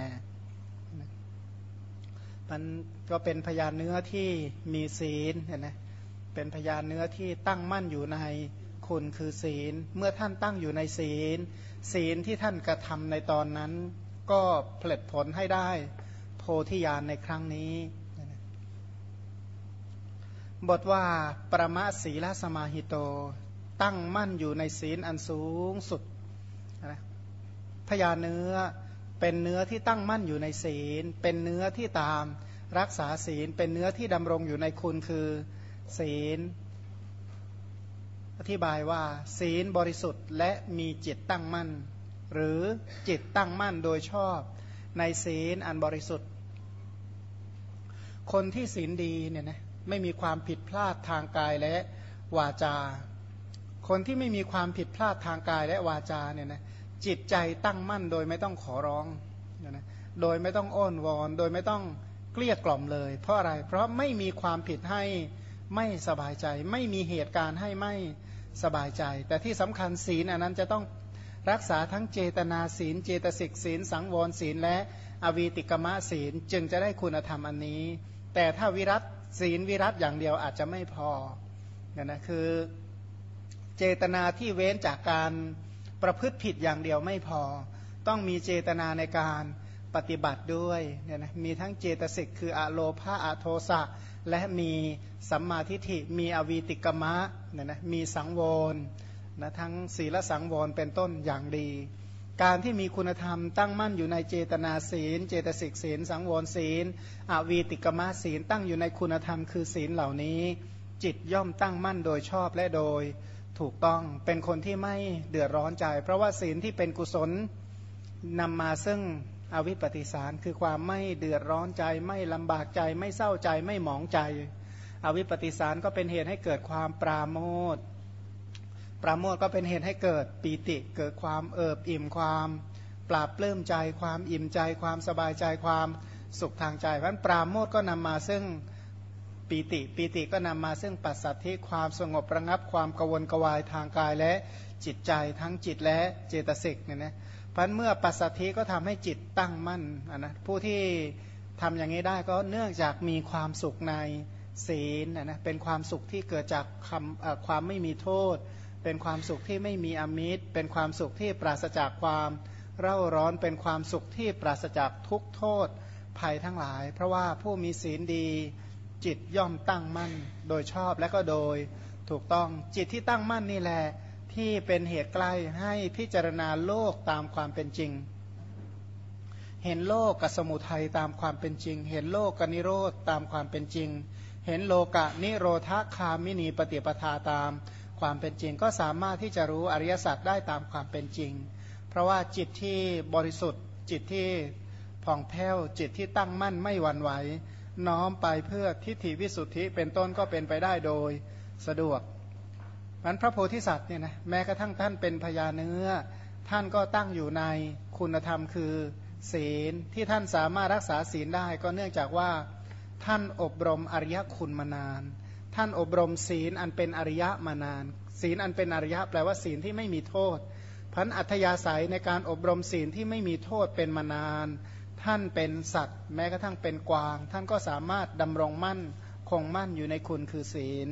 มันก็เป็นพยานเนื้อที่มีศีลเห็นไหมเป็นพยานเนื้อที่ตั้งมั่นอยู่ในคุณคือศีลเมื่อท่านตั้งอยู่ในศีลศีลที่ท่านกระทำในตอนนั้นก็ผลิตผลให้ได้โพธิญาณในครั้งนี้บทว่าประมะศีลสมาหิโตตั้งมั่นอยู่ในศีลอันสูงสุดพยานเนื้อเป็นเนื้อที่ตั้งมั่นอยู่ในศีลเป็นเนื้อที่ตามรักษาศีลเป็นเนื้อที่ดำรงอยู่ในคุณคือศีลอธิบายว่าศีลบริสุทธิ์และมีจิตตั้งมั่นหรือจิตตั้งมั่นโดยชอบในศีลอันบริสุทธิ์คนที่ศีลดีเนี่ยนะไม่มีความผิดพลาดทางกายและวาจาคนที่ไม่มีความผิดพลาดทางกายและวาจาเนี่ยนะจิตใจตั้งมั่นโดยไม่ต้องขอร้องนะโดยไม่ต้องอ้อนวอนโดยไม่ต้องเกลี้ยกล่อมเลยเพราะอะไรเพราะไม่มีความผิดให้ไม่สบายใจไม่มีเหตุการณ์ให้ไม่สบายใจแต่ที่สำคัญศีลอันนั้นจะต้องรักษาทั้งเจตนาศีลเจตสิกศีลสังวรศีลและอวีติกมะศีลจึงจะได้คุณธรรมอันนี้แต่ถ้าวิรัตศีลวิรัตอย่างเดียวอาจจะไม่พอเนี่ยนะคือเจตนาที่เว้นจากการประพฤติผิดอย่างเดียวไม่พอต้องมีเจตนาในการปฏิบัติด้วยเนี่ยนะมีทั้งเจตสิกคืออะโลภะอะโทสะและมีสัมมาทิฏฐิมีอวีติกมะเนี่ยนะมีสังวรนะทั้งศีลสังวรเป็นต้นอย่างดีการที่มีคุณธรรมตั้งมั่นอยู่ในเจตนาศีลเจตสิกศีลสังวรศีลอวีติกมะศีลตั้งอยู่ในคุณธรรมคือศีลเหล่านี้จิตย่อมตั้งมั่นโดยชอบและโดยถูกต้องเป็นคนที่ไม่เดือดร้อนใจเพราะว่าศีลที่เป็นกุศลนำมาซึ่งอวิปปิสารคือความไม่เดือดร้อนใจไม่ลำบากใจไม่เศร้าใจไม่หมองใจอวิปปิสารก็เป็นเหตุให้เกิดความปราโมทย์ปราโมทย์ก็เป็นเหตุให้เกิดปีติเกิดความเอิบอิ่มความปราบปลื้มใจความอิ่มใจความสบายใจความสุขทางใจเพราะฉะนั้นปราโมทย์ก็นำมาซึ่งปีติก็นำมาซึ่งปัสสัทธิความสงบระงับความกวนกวายทางกายและจิตใจทั้งจิตและเจตสิกเนี่ยนะเพราะเมื่อปัสสัทธิก็ทำให้จิตตั้งมั่นนะผู้ที่ทำอย่างนี้ได้ก็เนื่องจากมีความสุขในศีลนะเป็นความสุขที่เกิดจากความไม่มีโทษเป็นความสุขที่ไม่มีอมิตรเป็นความสุขที่ปราศจากความเร่าร้อนเป็นความสุขที่ปราศจากทุกโทษภัยทั้งหลายเพราะว่าผู้มีศีลดีจิตย่อมตั้งมั่นโดยชอบและก็โดยถูกต้องจิตที่ตั้งมั่นนี่แหละที่เป็นเหตุใกล้ให้พิจารณาโลกตามความเป็นจริงเห็นโลกกับสมุทัยตามความเป็นจริงเห็นโลกกับนิโรธตามความเป็นจริงเห็นโลกะนิโรธคามินีปฏิปทาตามความเป็นจริงก็สามารถที่จะรู้อริยสัจได้ตามความเป็นจริงเพราะว่าจิตที่บริสุทธิ์จิตที่ผ่องแผ้วจิตที่ตั้งมั่นไม่หวั่นไหวน้อมไปเพื่อทิฏฐิวิสุทธิเป็นต้นก็เป็นไปได้โดยสะดวกมันพระโพธิสัตว์เนี่ยนะแม้กระทั่งท่านเป็นพญาเนื้อท่านก็ตั้งอยู่ในคุณธรรมคือศีลที่ท่านสามารถรักษาศีลได้ก็เนื่องจากว่าท่านอบรมอริยคุณมานานท่านอบรมศีลอันเป็นอริยะมานานศีลอันเป็นอริยะแปลว่าศีลที่ไม่มีโทษพันอัธยาศัยในการอบรมศีลที่ไม่มีโทษเป็นมานานท่านเป็นสัตว์แม้กระทั่งเป็นกวางท่านก็สามารถดำรงมั่นคงมั่นอยู่ในคุณคือศีล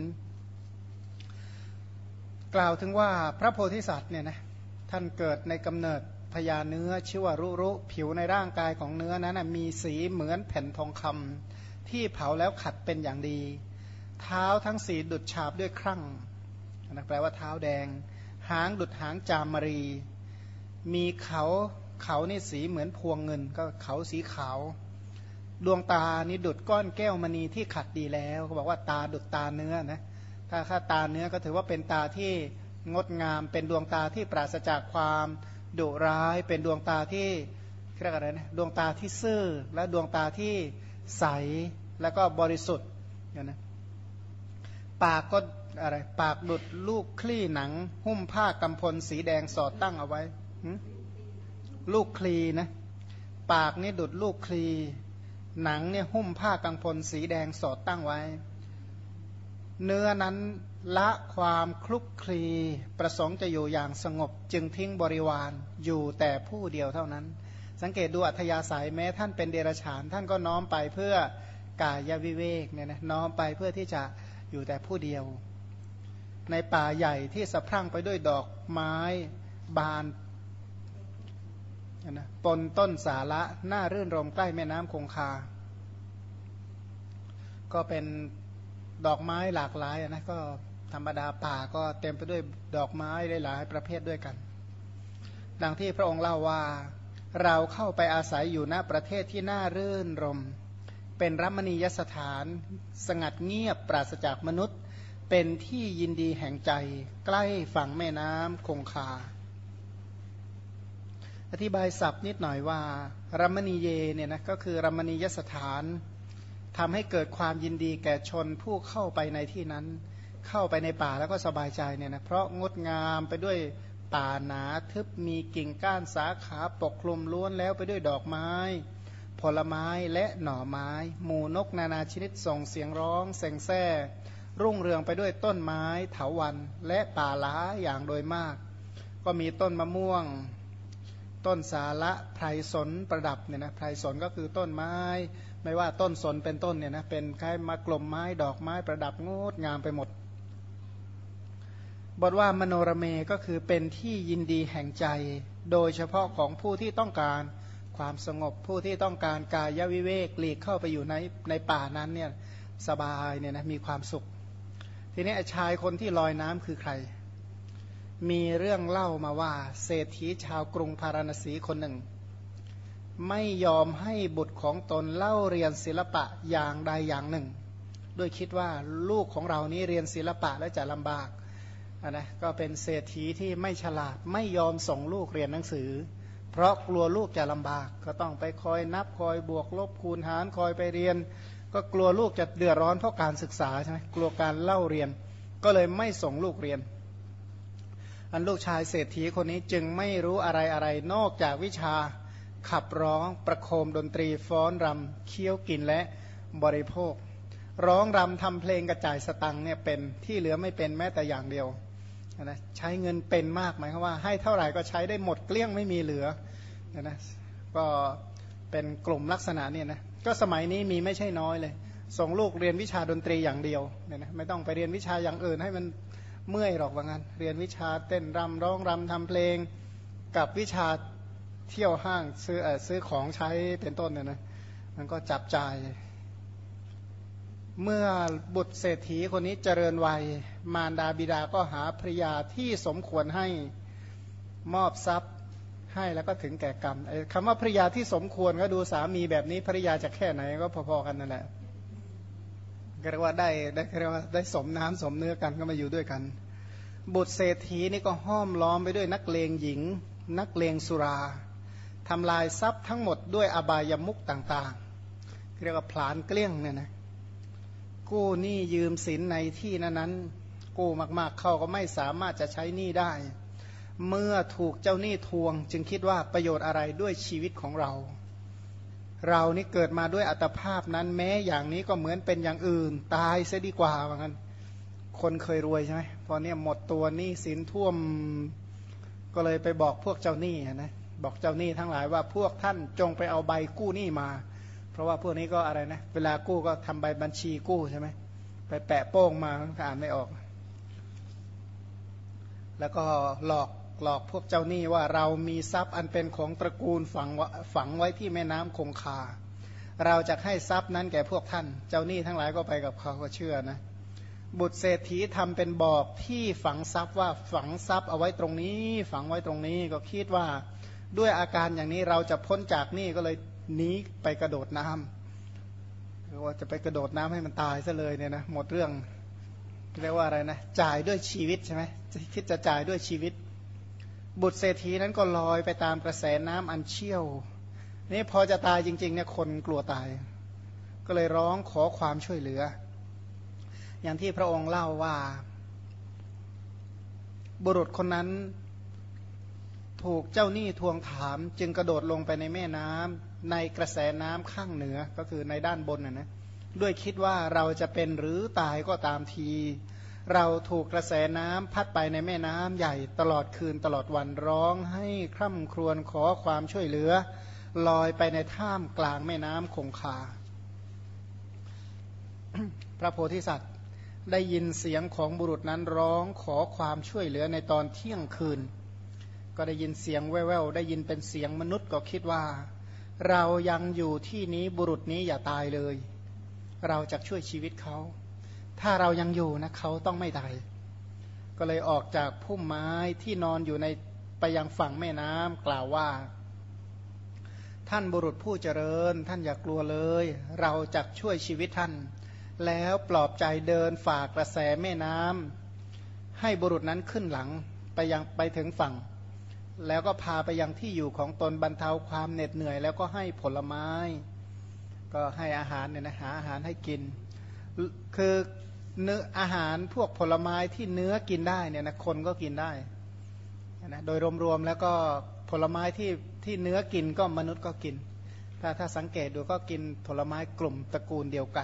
กล่าวถึงว่าพระโพธิสัตว์เนี่ยนะท่านเกิดในกำเนิดพญาเนื้อชื่อว่ารุผิวในร่างกายของเนื้อนั้นมีสีเหมือนแผ่นทองคำที่เผาแล้วขัดเป็นอย่างดีเท้าทั้งสีดุจฉาบด้วยครั่งนะแปลว่าเท้าแดงหางดุจหางจามรีมีเขานี่สีเหมือนพวงเงินก็เขาสีขาวดวงตานี่ดุจก้อนแก้วมณีที่ขัดดีแล้วเขาบอกว่าตาดุจตาเนื้อนะถ้าตาเนื้อก็ถือว่าเป็นตาที่งดงามเป็นดวงตาที่ปราศจากความดุร้ายเป็นดวงตาที่เรียกอะไรนะดวงตาที่ซื่อและดวงตาที่ใสแล้วก็บริสุทธิ์นะปากก็อะไรปากดุจลูกคลี่หนังหุ้มผ้ากำพลสีแดงสอดตั้งเอาไว้ลูกคลีนะปากนี่ดุจลูกคลีหนังเนี่ยหุ้มผ้ากำพลสีแดงสอดตั้งไว้เนื้อนั้นละความคลุกคลีประสงค์จะอยู่อย่างสงบจึงทิ้งบริวารอยู่แต่ผู้เดียวเท่านั้นสังเกตดูอัธยาศัยแม้ท่านเป็นเดรัจฉานท่านก็น้อมไปเพื่อกายวิเวกเนี่ยนะน้อมไปเพื่อที่จะอยู่แต่ผู้เดียวในป่าใหญ่ที่สะพรั่งไปด้วยดอกไม้บานนะปนต้นสาระน่ารื่นรมใกล้แม่น้ำคงคาก็เป็นดอกไม้หลากหลายนะก็ธรรมดาป่าก็เต็มไปด้วยดอกไม้หลายๆประเภทด้วยกันดังที่พระองค์เล่าว่าเราเข้าไปอาศัยอยู่ณประเทศที่น่ารื่นรมเป็นรัมณียสถานสงัดเงียบปราศจากมนุษย์เป็นที่ยินดีแห่งใจใกล้ฝั่งแม่น้ำคงคาอธิบายศัพท์นิดหน่อยว่ารัมณีเยเนี่ยนะก็คือรัมณียสถานทำให้เกิดความยินดีแก่ชนผู้เข้าไปในที่นั้นเข้าไปในป่าแล้วก็สบายใจเนี่ยนะเพราะงดงามไปด้วยป่าหนาทึบมีกิ่งก้านสาขาปกคลุมล้วนแล้วไปด้วยดอกไม้ผลไม้และหน่อไม้หมู่นกนานาชนิดส่งเสียงร้องเซ็งแซ่รุ่งเรืองไปด้วยต้นไม้เถาวัลย์และป่าล้าอย่างโดยมากก็มีต้นมะม่วงต้นสาละไพรสนประดับเนี่ยนะไพรสนก็คือต้นไม้ไม่ว่าต้นสนเป็นต้นเนี่ยนะเป็นคล้ายมากลมไม้ดอกไม้ประดับงดงามไปหมดบทว่ามโนรเมก็คือเป็นที่ยินดีแห่งใจโดยเฉพาะของผู้ที่ต้องการความสงบผู้ที่ต้องการกายวิเวกหลีกเข้าไปอยู่ในป่านั้นเนี่ยสบายเนี่ยนะมีความสุขทีนี้ชายคนที่ลอยน้ำคือใครมีเรื่องเล่ามาว่าเศรษฐีชาวกรุงพาราณสีคนหนึ่งไม่ยอมให้บุตรของตนเล่าเรียนศิลปะอย่างใดอย่างหนึ่งด้วยคิดว่าลูกของเรานี้เรียนศิลปะแล้วจะลำบากนะก็เป็นเศรษฐีที่ไม่ฉลาดไม่ยอมส่งลูกเรียนหนังสือเพราะกลัวลูกจะลำบากก็ต้องไปคอยนับคอยบวกลบคูณหารคอยไปเรียนก็กลัวลูกจะเดือดร้อนเพราะการศึกษาใช่ไหมกลัวการเล่าเรียนก็เลยไม่ส่งลูกเรียนอันลูกชายเศรษฐีคนนี้จึงไม่รู้อะไรนอกจากวิชาขับร้องประโคมดนตรีฟ้อนรำเคี้ยวกินและบริโภคร้องรำทำเพลงกระจายสตังเนี่ยเป็นที่เหลือไม่เป็นแม้แต่อย่างเดียวนะใช้เงินเป็นมากหมายความว่าให้เท่าไหร่ก็ใช้ได้หมดเกลี้ยงไม่มีเหลือนะก็เป็นกลุ่มลักษณะเนี่ยนะก็สมัยนี้มีไม่ใช่น้อยเลยส่งลูกเรียนวิชาดนตรีอย่างเดียวเนี่ยนะไม่ต้องไปเรียนวิชาอย่างอื่นให้มันเมื่อยหรอกว่างั้นเรียนวิชาเต้นรำร้องรำทำเพลงกับวิชาเที่ยวห้างซื้อของใช้เป็นต้นเนี่ยนะมันก็จับจ่ายเมื่อบุตรเศรษฐีคนนี้เจริญวัยมารดาบิดาก็หาภริยาที่สมควรให้มอบทรัพย์ให้แล้วก็ถึงแก่กรรมคำว่าภริยาที่สมควรก็ดูสามีแบบนี้ภริยาจะแค่ไหนก็พอๆกันนั่นแหละก็เรียกว่าได้เรียกว่าได้สมน้ำสมเนื้อกันก็มาอยู่ด้วยกันบุตรเศรษฐีนี่ก็ห้อมล้อมไปด้วยนักเลงหญิงนักเลงสุราทำลายทรัพย์ทั้งหมดด้วยอบายมุขต่างๆเรียกว่าผลาญเกลี้ยงเนี่ยนะกู้หนี้ยืมสินในที่นั้นกู้มากๆเข้าก็ไม่สามารถจะใช้หนี้ได้เมื่อถูกเจ้าหนี้ทวงจึงคิดว่าประโยชน์อะไรด้วยชีวิตของเราเรานี่เกิดมาด้วยอัตภาพนั้นแม้อย่างนี้ก็เหมือนเป็นอย่างอื่นตายเสียดีกว่าว่างั้นคนเคยรวยใช่ไหมพอเนี่ยหมดตัวหนี้สินท่วมก็เลยไปบอกพวกเจ้าหนี้นะบอกเจ้าหนี้ทั้งหลายว่าพวกท่านจงไปเอาใบกู้หนี้มาเพราะว่าพวกนี้ก็อะไรนะเวลากู้ก็ทำใบบัญชีกู้ใช่ไหมไปแปะโป้งมาอ่านไม่ออกแล้วก็หลอกพวกเจ้าหนี้ว่าเรามีทรัพย์อันเป็นของตระกูลฝังไว้ที่แม่น้ำคงคาเราจะให้ทรัพย์นั้นแก่พวกท่านเจ้าหนี้ทั้งหลายก็ไปกับเขาก็เชื่อนะบุตรเศรษฐีทำเป็นบอกที่ฝังทรัพย์ว่าฝังทรัพย์เอาไว้ตรงนี้ฝังไว้ตรงนี้ก็คิดว่าด้วยอาการอย่างนี้เราจะพ้นจากหนี้ก็เลยหนีไปกระโดดน้ำหรือว่าจะไปกระโดดน้ำให้มันตายซะเลยเนี่ยนะหมดเรื่องเรียกว่าอะไรนะจ่ายด้วยชีวิตใช่ไหมคิดจะจ่ายด้วยชีวิตบุตรเศรษฐีนั้นก็ลอยไปตามกระแสน้ำอันเชี่ยวนี่พอจะตายจริงๆเนี่ยคนกลัวตายก็เลยร้องขอความช่วยเหลืออย่างที่พระองค์เล่าว่าบุรุษคนนั้นถูกเจ้าหนี้ทวงถามจึงกระโดดลงไปในแม่น้ำในกระแสน้ำข้างเหนือก็คือในด้านบนนะด้วยคิดว่าเราจะเป็นหรือตายก็ตามทีเราถูกกระแสน้ำพัดไปในแม่น้ำใหญ่ตลอดคืนตลอดวันร้องให้คร่ำครวญขอความช่วยเหลือลอยไปในท่ามกลางแม่น้ำคงคา พระโพธิสัตว์ได้ยินเสียงของบุรุษนั้นร้องขอความช่วยเหลือในตอนเที่ยงคืนก็ได้ยินเสียงแว่วๆได้ยินเป็นเสียงมนุษย์ก็คิดว่าเรายังอยู่ที่นี้บุรุษนี้อย่าตายเลยเราจะช่วยชีวิตเขาถ้าเรายังอยู่นะเขาต้องไม่ตายก็เลยออกจากพุ่มไม้ที่นอนอยู่ในไปยังฝั่งแม่น้ำกล่าวว่าท่านบุรุษผู้เจริญท่านอย่ากลัวเลยเราจะช่วยชีวิตท่านแล้วปลอบใจเดินฝ่ากระแสแม่น้ำให้บุรุษนั้นขึ้นหลังไปถึงฝั่งแล้วก็พาไปยังที่อยู่ของตนบรรเทาความเหน็ดเหนื่อยแล้วก็ให้ผลไม้ก็ให้อาหารเนี่ยนะหาอาหารให้กินคือเนื้ออาหารพวกผลไม้ที่เนื้อกินได้เนี่ยนะคนก็กินได้นะโดยรวมๆแล้วก็ผลไม้ที่เนื้อกินก็มนุษย์ก็กินถ้าสังเกตดูก็กินผลไม้กลุ่มตระกูลเดียวกัน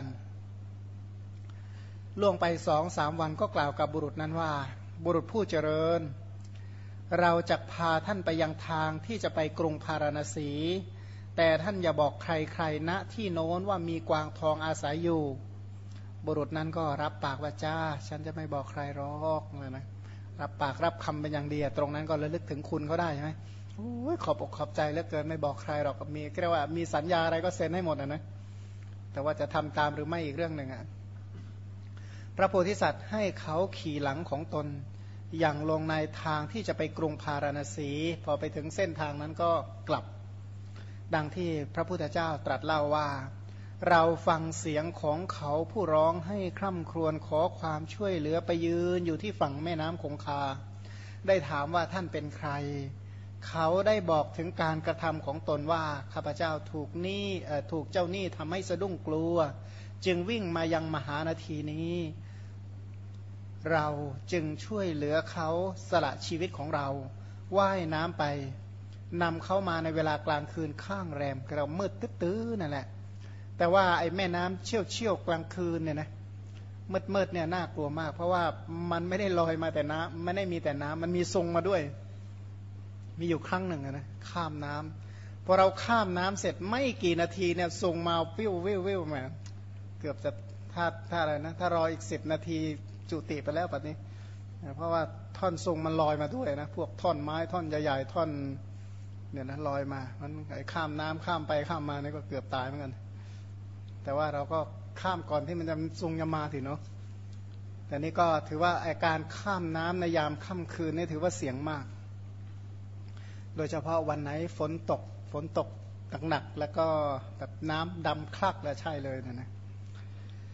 ล่วงไป2-3 วันก็กล่าวกับบุรุษนั้นว่าบุรุษผู้เจริญเราจะพาท่านไปยังทางที่จะไปกรุงพาราณสีแต่ท่านอย่าบอกใครๆณที่โน้นว่ามีกวางทองอาศัยอยู่บุรุษนั้นก็รับปากว่าจ้าฉันจะไม่บอกใครหรอกเลยนะรับปากรับคำเป็นอย่างดีตรงนั้นก็ระลึกถึงคุณเขาได้ใช่ไหมโอ้ยขอบอกขอบใจเหลือเกินไม่บอกใครหรอกมีเรียกว่ามีสัญญาอะไรก็เซ็นให้หมดนะแต่ว่าจะทำตามหรือไม่อีกเรื่องหนึ่งพระโพธิสัตว์ให้เขาขี่หลังของตนอย่างลงในทางที่จะไปกรุงพาราณสีพอไปถึงเส้นทางนั้นก็กลับดังที่พระพุทธเจ้าตรัสเล่าว่าเราฟังเสียงของเขาผู้ร้องให้คร่ำครวญขอความช่วยเหลือไปยืนอยู่ที่ฝั่งแม่น้ำคงคาได้ถามว่าท่านเป็นใครเขาได้บอกถึงการกระทำของตนว่าข้าพเจ้าถูกเจ้าหนี้ทำให้สะดุ้งกลัวจึงวิ่งมายังมหานาทีนี้เราจึงช่วยเหลือเขาสละชีวิตของเราว่ายน้ำไปนำเขามาในเวลากลางคืนข้างแรมเรามืดตื้อๆนั่นแหละแต่ว่าไอ้แม่น้ำเชี่ยวกลางคืนเนี่ยนะมืดเนี่ยน่ากลัวมากเพราะว่ามันไม่ได้ลอยมาแต่น้ำไม่ได้มีแต่น้ำมันมีทรงมาด้วยมีอยู่ครั้งหนึ่งนะข้ามน้ำพอเราข้ามน้ำเสร็จไม่กี่นาทีเนี่ยทรงมาวิวมาเกือบจะถ้าอะไรนะถ้ารออีก10 นาทีจุติไปแล้วปัจจุบันนี้เพราะว่าท่อนทรงมันลอยมาด้วยนะพวกท่อนไม้ท่อนใหญ่ๆท่อนเนี่ยนะลอยมามันข้ามน้ำข้ามไปข้ามมานี่ก็เกือบตายเหมือนกันแต่ว่าเราก็ข้ามก่อนที่มันจะทรงจะมาถึงเนาะแต่นี่ก็ถือว่าอาการข้ามน้ำในยามค่ำคืนนี่ถือว่าเสี่ยงมากโดยเฉพาะวันไหนฝนตกหนักๆแล้วก็แบบน้ำดำคลักแล้วใช่เลยนะ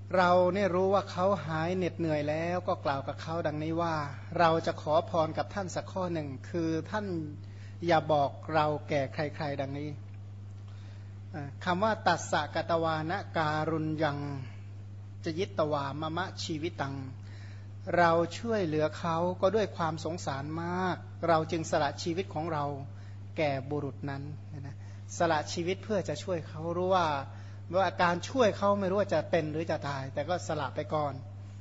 เราเนี่ยรู้ว่าเขาหายเหน็ดเหนื่อยแล้วก็กล่าวกับเขาดังนี้ว่าเราจะขอพรกับท่านสักข้อหนึ่งคือท่านอย่าบอกเราแก่ใครๆดังนี้คำว่าตัสสะกตวานะการุญยังจะยิตตวามะมะชีวิตังเราช่วยเหลือเขาก็ด้วยความสงสารมากเราจึงสละชีวิตของเราแก่บุรุษนั้นนะสละชีวิตเพื่อจะช่วยเขารู้ว่าการช่วยเขาไม่รู้ว่าจะเป็นหรือจะตายแต่ก็สละไปก่อน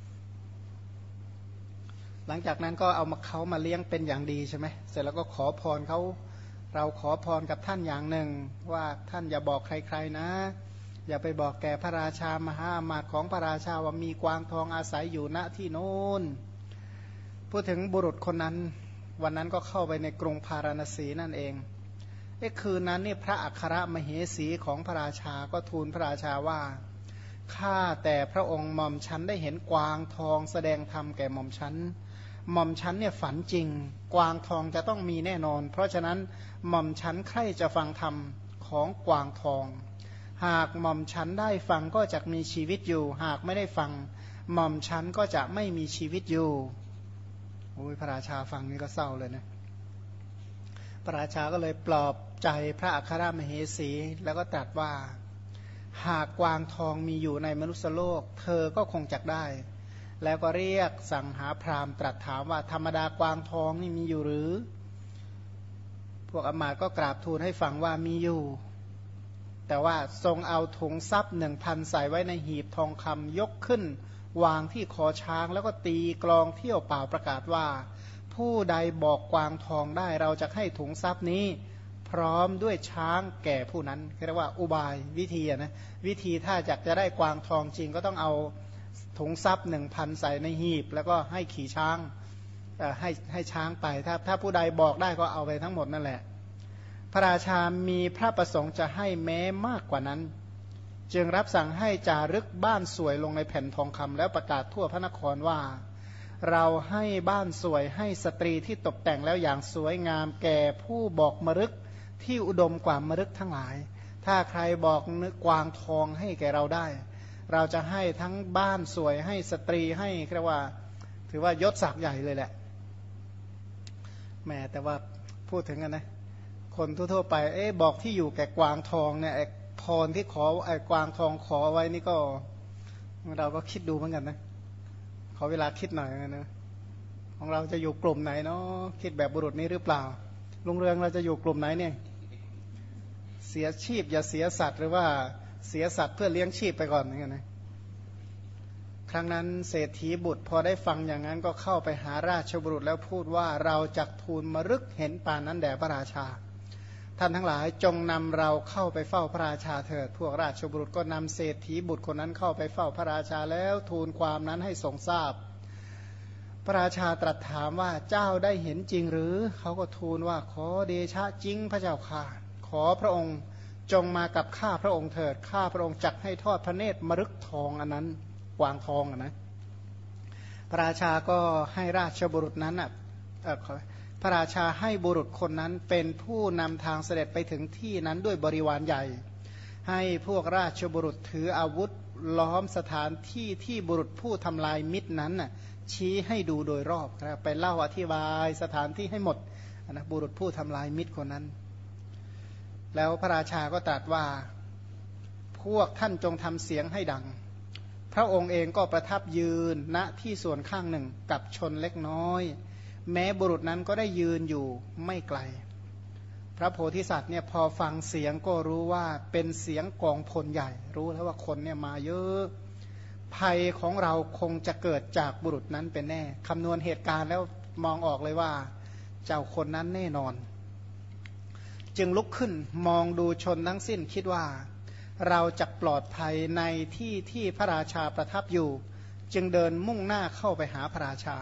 หลังจากนั้นก็เอาเขามาเลี้ยงเป็นอย่างดีใช่ไหมเสร็จแล้วก็ขอพรเขาเราขอพรกับท่านอย่างหนึ่งว่าท่านอย่าบอกใครๆนะอย่าไปบอกแก่พระราชามหาอมาตย์ของพระราชาว่ามีกวางทองอาศัยอยู่ณที่โน้นพูดถึงบุรุษคนนั้นวันนั้นก็เข้าไปในกรุงพาราณสีนั่นเองคืนนั้นนี่พระอัครมเหสีของพระราชาก็ทูลพระราชาว่าข้าแต่พระองค์หม่อมฉันได้เห็นกวางทองแสดงธรรมแก่หม่อมฉันเนี่ยฝันจริงกวางทองจะต้องมีแน่นอนเพราะฉะนั้นหม่อมฉันใคร่จะฟังธรรมของกวางทองหากหม่อมฉันได้ฟังก็จะมีชีวิตอยู่หากไม่ได้ฟังหม่อมฉันก็จะไม่มีชีวิตอยู่โอ้ยพระราชาฟังนี่ก็เศร้าเลยนะพระราชาก็เลยปลอบใจพระอัครมเหสีแล้วก็ตรัสว่าหากกวางทองมีอยู่ในมนุษยโลกเธอก็คงจักได้แล้วก็เรียกสั่งหาพราหมณ์ตรัสถามว่าธรรมดากวางทองนี่มีอยู่หรือพวกอมาตย์ก็กราบทูลให้ฟังว่ามีอยู่แต่ว่าทรงเอาถุงทรัพย์ 1,000 ใส่ไว้ในหีบทองคำยกขึ้นวางที่คอช้างแล้วก็ตีกลองเที่ยวเป่าประกาศว่าผู้ใดบอกกวางทองได้เราจะให้ถุงทรัพย์นี้พร้อมด้วยช้างแก่ผู้นั้นเรียกว่าอุบายวิธีนะวิธีถ้าอยากจะได้กวางทองจริงก็ต้องเอาถุงทรัพย์ 1,000 ใส่ในหีบแล้วก็ให้ขี่ช้างให้ช้างไปถ้าผู้ใดบอกได้ก็เอาไปทั้งหมดนั่นแหละพระราชามีพระประสงค์จะให้แม้มากกว่านั้นจึงรับสั่งให้จารึกบ้านสวยลงในแผ่นทองคำแล้วประกาศทั่วพระนครว่าเราให้บ้านสวยให้สตรีที่ตกแต่งแล้วอย่างสวยงามแก่ผู้บอกมฤกที่อุดมกว่ามฤกทั้งหลายถ้าใครบอกนึกกวางทองให้แก่เราได้เราจะให้ทั้งบ้านสวยให้สตรีให้เรียกว่าถือว่ายศศักดิ์ใหญ่เลยแหละแหมแต่ว่าพูดถึงกันนะคนทั่วๆไปบอกที่อยู่แก่กวางทองเนี่ยพรที่ขอกวางทองขอไว้นี่ก็เราก็คิดดูเหมือนกันนะขอเวลาคิดหน่อยนะของเราจะอยู่กลุ่มไหนเนาะคิดแบบบุรุษนี้หรือเปล่าลุงเรืองเราจะอยู่กลุ่มไหนเนี่ยเสียชีพอย่าเสียสัตว์หรือว่าเสียสัตว์เพื่อเลี้ยงชีพไปก่อนอย่างเงี้ยนะครั้งนั้นเศรษฐีบุตรพอได้ฟังอย่างนั้นก็เข้าไปหาราชบุรุษแล้วพูดว่าเราจักทูลมฤกเห็นปานนั้นแด่พระราชาท่านทั้งหลายจงนำเราเข้าไปเฝ้าพระราชาเถิดพวกราชบุรุษก็นำเศรษฐีบุตรคนนั้นเข้าไปเฝ้าพระราชาแล้วทูลความนั้นให้ทรงทราบพระราชาตรัสถามว่าเจ้าได้เห็นจริงหรือเขาก็ทูลว่าขอเดชะจริงพระเจ้าค่ะขอพระองค์จงมากับข้าพระองค์เถิดข้าพระองค์จักให้ทอดพระเนตรมฤกทองอันนั้นกวางทองนะพระราชาก็ให้ราชบุรุษนั้นพระราชาให้บุรุษคนนั้นเป็นผู้นำทางเสด็จไปถึงที่นั้นด้วยบริวารใหญ่ให้พวกราชบุรุษถืออาวุธล้อมสถานที่ที่บุรุษผู้ทำลายมิตรนั้นชี้ให้ดูโดยรอบไปเล่าอธิบายสถานที่ให้หมดนะบุรุษผู้ทำลายมิตรคนนั้นแล้วพระราชาก็ตรัสว่าพวกท่านจงทำเสียงให้ดังพระองค์เองก็ประทับยืนณที่ส่วนข้างหนึ่งกับชนเล็กน้อยแม้บุรุษนั้นก็ได้ยืนอยู่ไม่ไกลพระโพธิสัตว์เนี่ยพอฟังเสียงก็รู้ว่าเป็นเสียงกองพลใหญ่รู้แล้วว่าคนเนี่ยมาเยอะภัยของเราคงจะเกิดจากบุรุษนั้นเป็นแน่คำนวณเหตุการณ์แล้วมองออกเลยว่าเจ้าคนนั้นแน่นอนจึงลุกขึ้นมองดูชนทั้งสิ้นคิดว่าเราจะปลอดภัยในที่ที่พระราชาประทับอยู่จึงเดินมุ่งหน้าเข้าไปหาพระราชา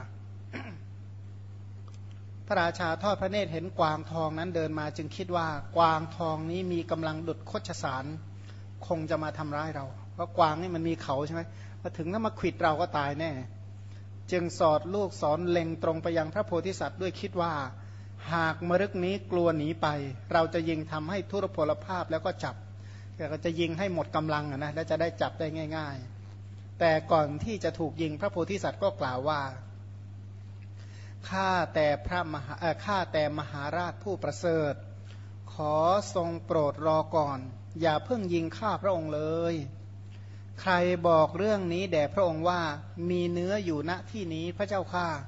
พระราชาทอดพระเนตรเห็นกวางทองนั้นเดินมาจึงคิดว่ากวางทองนี้มีกำลังดุจโคชสารคงจะมาทำร้ายเราเพราะกวางนี่มันมีเขาใช่ไหมมาถึงถ้ามาขวิดเราก็ตายแน่จึงสอดลูกศรเล็งตรงไปยังพระโพธิสัตว์ด้วยคิดว่าหากมฤกนี้กลัวหนีไปเราจะยิงทำให้ทุรพลภาพแล้วก็จับก็จะยิงให้หมดกำลังนะแล้วจะได้จับได้ง่ายๆแต่ก่อนที่จะถูกยิงพระโพธิสัตว์ก็กล่าวว่าข้าแต่มหาราชผู้ประเสริฐขอทรงโปรดรอก่อนอย่าเพิ่งยิงข้าพระองค์เลยใครบอกเรื่องนี้แด่พระองค์ว่ามีเนื้ออยู่ณที่นี้พระเจ้าข้า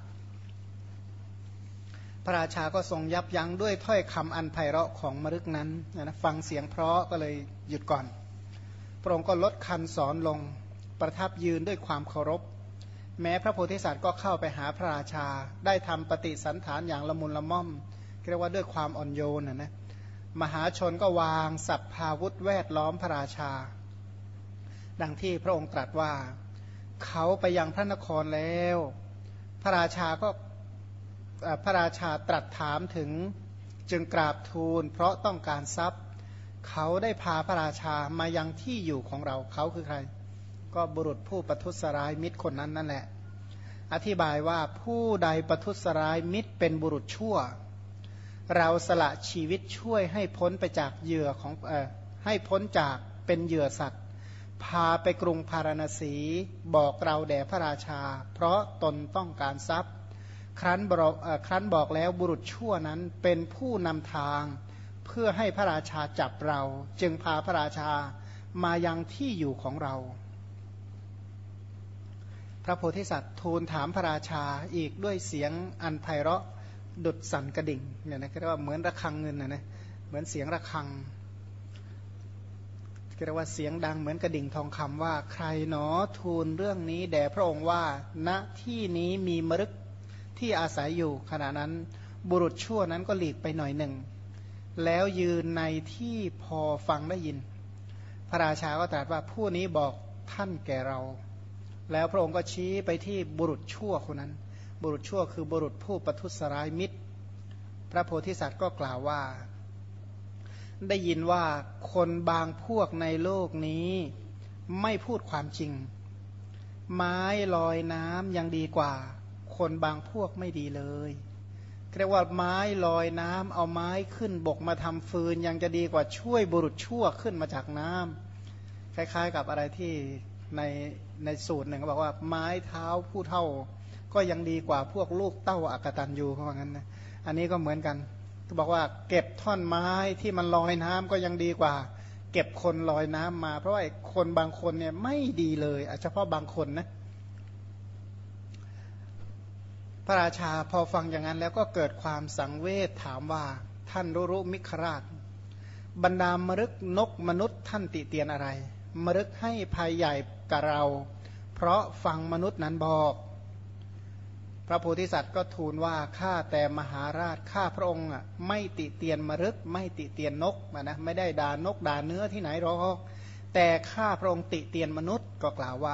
พระราชาก็ทรงยับยั้งด้วยถ้อยคำอันไพเราะของมฤคนั้นนะฟังเสียงเพราะก็เลยหยุดก่อนพระองค์ก็ลดคันศรลงประทับยืนด้วยความเคารพแม้พระโพธิสัตว์ก็เข้าไปหาพระราชาได้ทำปฏิสันถานอย่างละมุนละม่อมเรียกว่าด้วยความอ่อนโยนนะมหาชนก็วางสัพพาวุธแวดล้อมพระราชาดังที่พระองค์ตรัสว่าเขาไปยังพระนครแล้วพระราชาตรัสถามถึงจึงกราบทูลเพราะต้องการทรัพย์เขาได้พาพระราชามายังที่อยู่ของเราเขาคือใครก็บุรุษผู้ประทุษร้ายมิตรคนนั้นนั่นแหละอธิบายว่าผู้ใดประทุษร้ายมิตรเป็นบุรุษชั่วเราสละชีวิตช่วยให้พ้นไปจากเหยื่อของให้พ้นจากเป็นเหยื่อสัตว์พาไปกรุงพาราณสีบอกเราแด่พระราชาเพราะตนต้องการทรัพย์ครั้นบอกแล้วบุรุษชั่วนั้นเป็นผู้นำทางเพื่อให้พระราชาจับเราจึงพาพระราชามายังที่อยู่ของเราพระโพธิสัตว์ทูลถามพระราชาอีกด้วยเสียงอันไพเราะดุจสั่นกระดิ่งเนี่ยนะเรียกว่าเหมือนระฆังเงินนะเหมือนเสียงระฆังเรียกว่าเสียงดังเหมือนกระดิ่งทองคำว่าใครหนอทูลเรื่องนี้แด่พระองค์ว่าณที่นี้มีมฤคที่อาศัยอยู่ขณะนั้นบุรุษชั่วนั้นก็หลีกไปหน่อยหนึ่งแล้วยืนในที่พอฟังได้ยินพระราชาก็ตรัสว่าผู้นี้บอกท่านแก่เราแล้วพระองค์ก็ชี้ไปที่บุรุษชั่วคนนั้นบุรุษชั่วคือบุรุษผู้ประทุษร้ายมิตรพระโพธิสัตว์ก็กล่าวว่าได้ยินว่าคนบางพวกในโลกนี้ไม่พูดความจริงไม้ลอยน้ำยังดีกว่าคนบางพวกไม่ดีเลยเรียกว่าไม้ลอยน้ำเอาไม้ขึ้นบกมาทำฟืนยังจะดีกว่าช่วยบุรุษชั่วขึ้นมาจากน้ำคล้ายๆกับอะไรที่ในสูตรหนึ่งเขาบอกว่าไม้เท้าผู้เท่าก็ยังดีกว่าพวกลูกเต้าอกตัญญูเขาว่างั้นนะอันนี้ก็เหมือนกันเขาบอกว่าเก็บท่อนไม้ที่มันลอยน้ำก็ยังดีกว่าเก็บคนลอยน้ำมาเพราะว่าคนบางคนเนี่ยไม่ดีเลยเฉพาะบางคนนะพระราชาพอฟังอย่างนั้นแล้วก็เกิดความสังเวชถามว่าท่านรุมิคราชบรรดามฤกนกมนุษย์ท่านติเตียนอะไรมฤกให้ภัยใหญ่กับเราเพราะฟังมนุษย์นั้นบอกพระโพธิสัตว์ก็ทูลว่าข้าแต่มหาราชข้าพระองค์ไม่ติเตียนมฤกไม่ติเตียนนกนะไม่ได้ด่านกด่าเนื้อที่ไหนหรอกแต่ข้าพระองค์ติเตียนมนุษย์ก็กล่าวว่า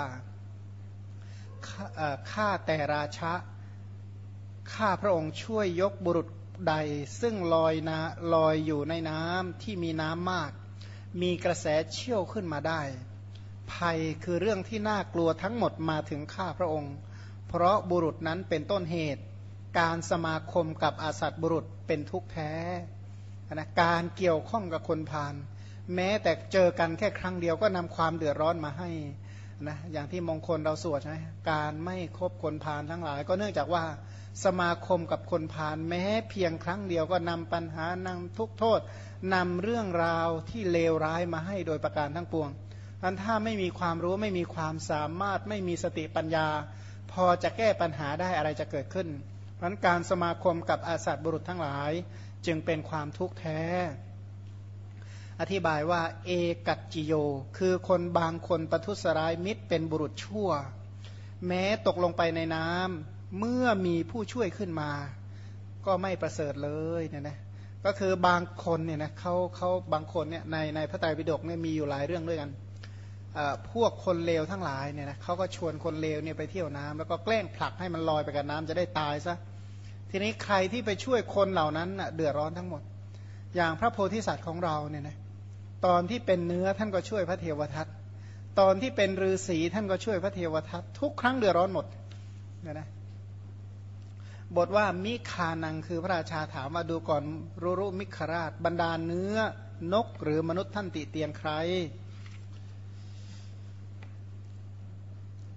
ข้าแต่ราชะข้าพระองค์ช่วยยกบุรุษใดซึ่งลอยอยู่ในน้ำที่มีน้ำมากมีกระแสเชี่ยวขึ้นมาได้ภัยคือเรื่องที่น่ากลัวทั้งหมดมาถึงข้าพระองค์เพราะบุรุษนั้นเป็นต้นเหตุการสมาคมกับอสัตบุรุษเป็นทุกข์แท้นะการเกี่ยวข้องกับคนพาลแม้แต่เจอกันแค่ครั้งเดียวก็นำความเดือดร้อนมาให้นะอย่างที่มงคลเราสวดใช่ไหมการไม่คบคนพาลทั้งหลายก็เนื่องจากว่าสมาคมกับคนพาลแม้เพียงครั้งเดียวก็นำปัญหานำทุกโทษนำเรื่องราวที่เลวร้ายมาให้โดยประการทั้งปวงอันถ้าไม่มีความรู้ไม่มีความสามารถไม่มีสติปัญญาพอจะแก้ปัญหาได้อะไรจะเกิดขึ้นเพราะการสมาคมกับอสัตบุรุษทั้งหลายจึงเป็นความทุกข์แท้อธิบายว่าเอกัจจิโยคือคนบางคนประทุษร้ายมิตรเป็นบุรุษชั่วแม้ตกลงไปในน้ำเมื่อมีผู้ช่วยขึ้นมาก็ไม่ประเสริฐเลยเนี่ยนะก็คือบางคนเนี่ยนะเขาบางคนเนี่ยในพระไตรปิฎกเนี่ยมีอยู่หลายเรื่องด้วยกันพวกคนเลวทั้งหลายเนี่ยนะเขาก็ชวนคนเลวเนี่ยไปเที่ยวน้ำแล้วก็แกล้งผลักให้มันลอยไปกับน้ำจะได้ตายซะทีนี้ใครที่ไปช่วยคนเหล่านั้นเดือดร้อนทั้งหมดอย่างพระโพธิสัตว์ของเราเนี่ยนะตอนที่เป็นเนื้อท่านก็ช่วยพระเทวทัตตอนที่เป็นฤาษีท่านก็ช่วยพระเทวทัตทุกครั้งเดือดร้อนหมดเนี่ยนะบทว่ามิคานังคือพระราชาถามว่าดูก่อนรุมิคราชบรรดาเนื้อนกหรือมนุษย์ท่านติเตียนใคร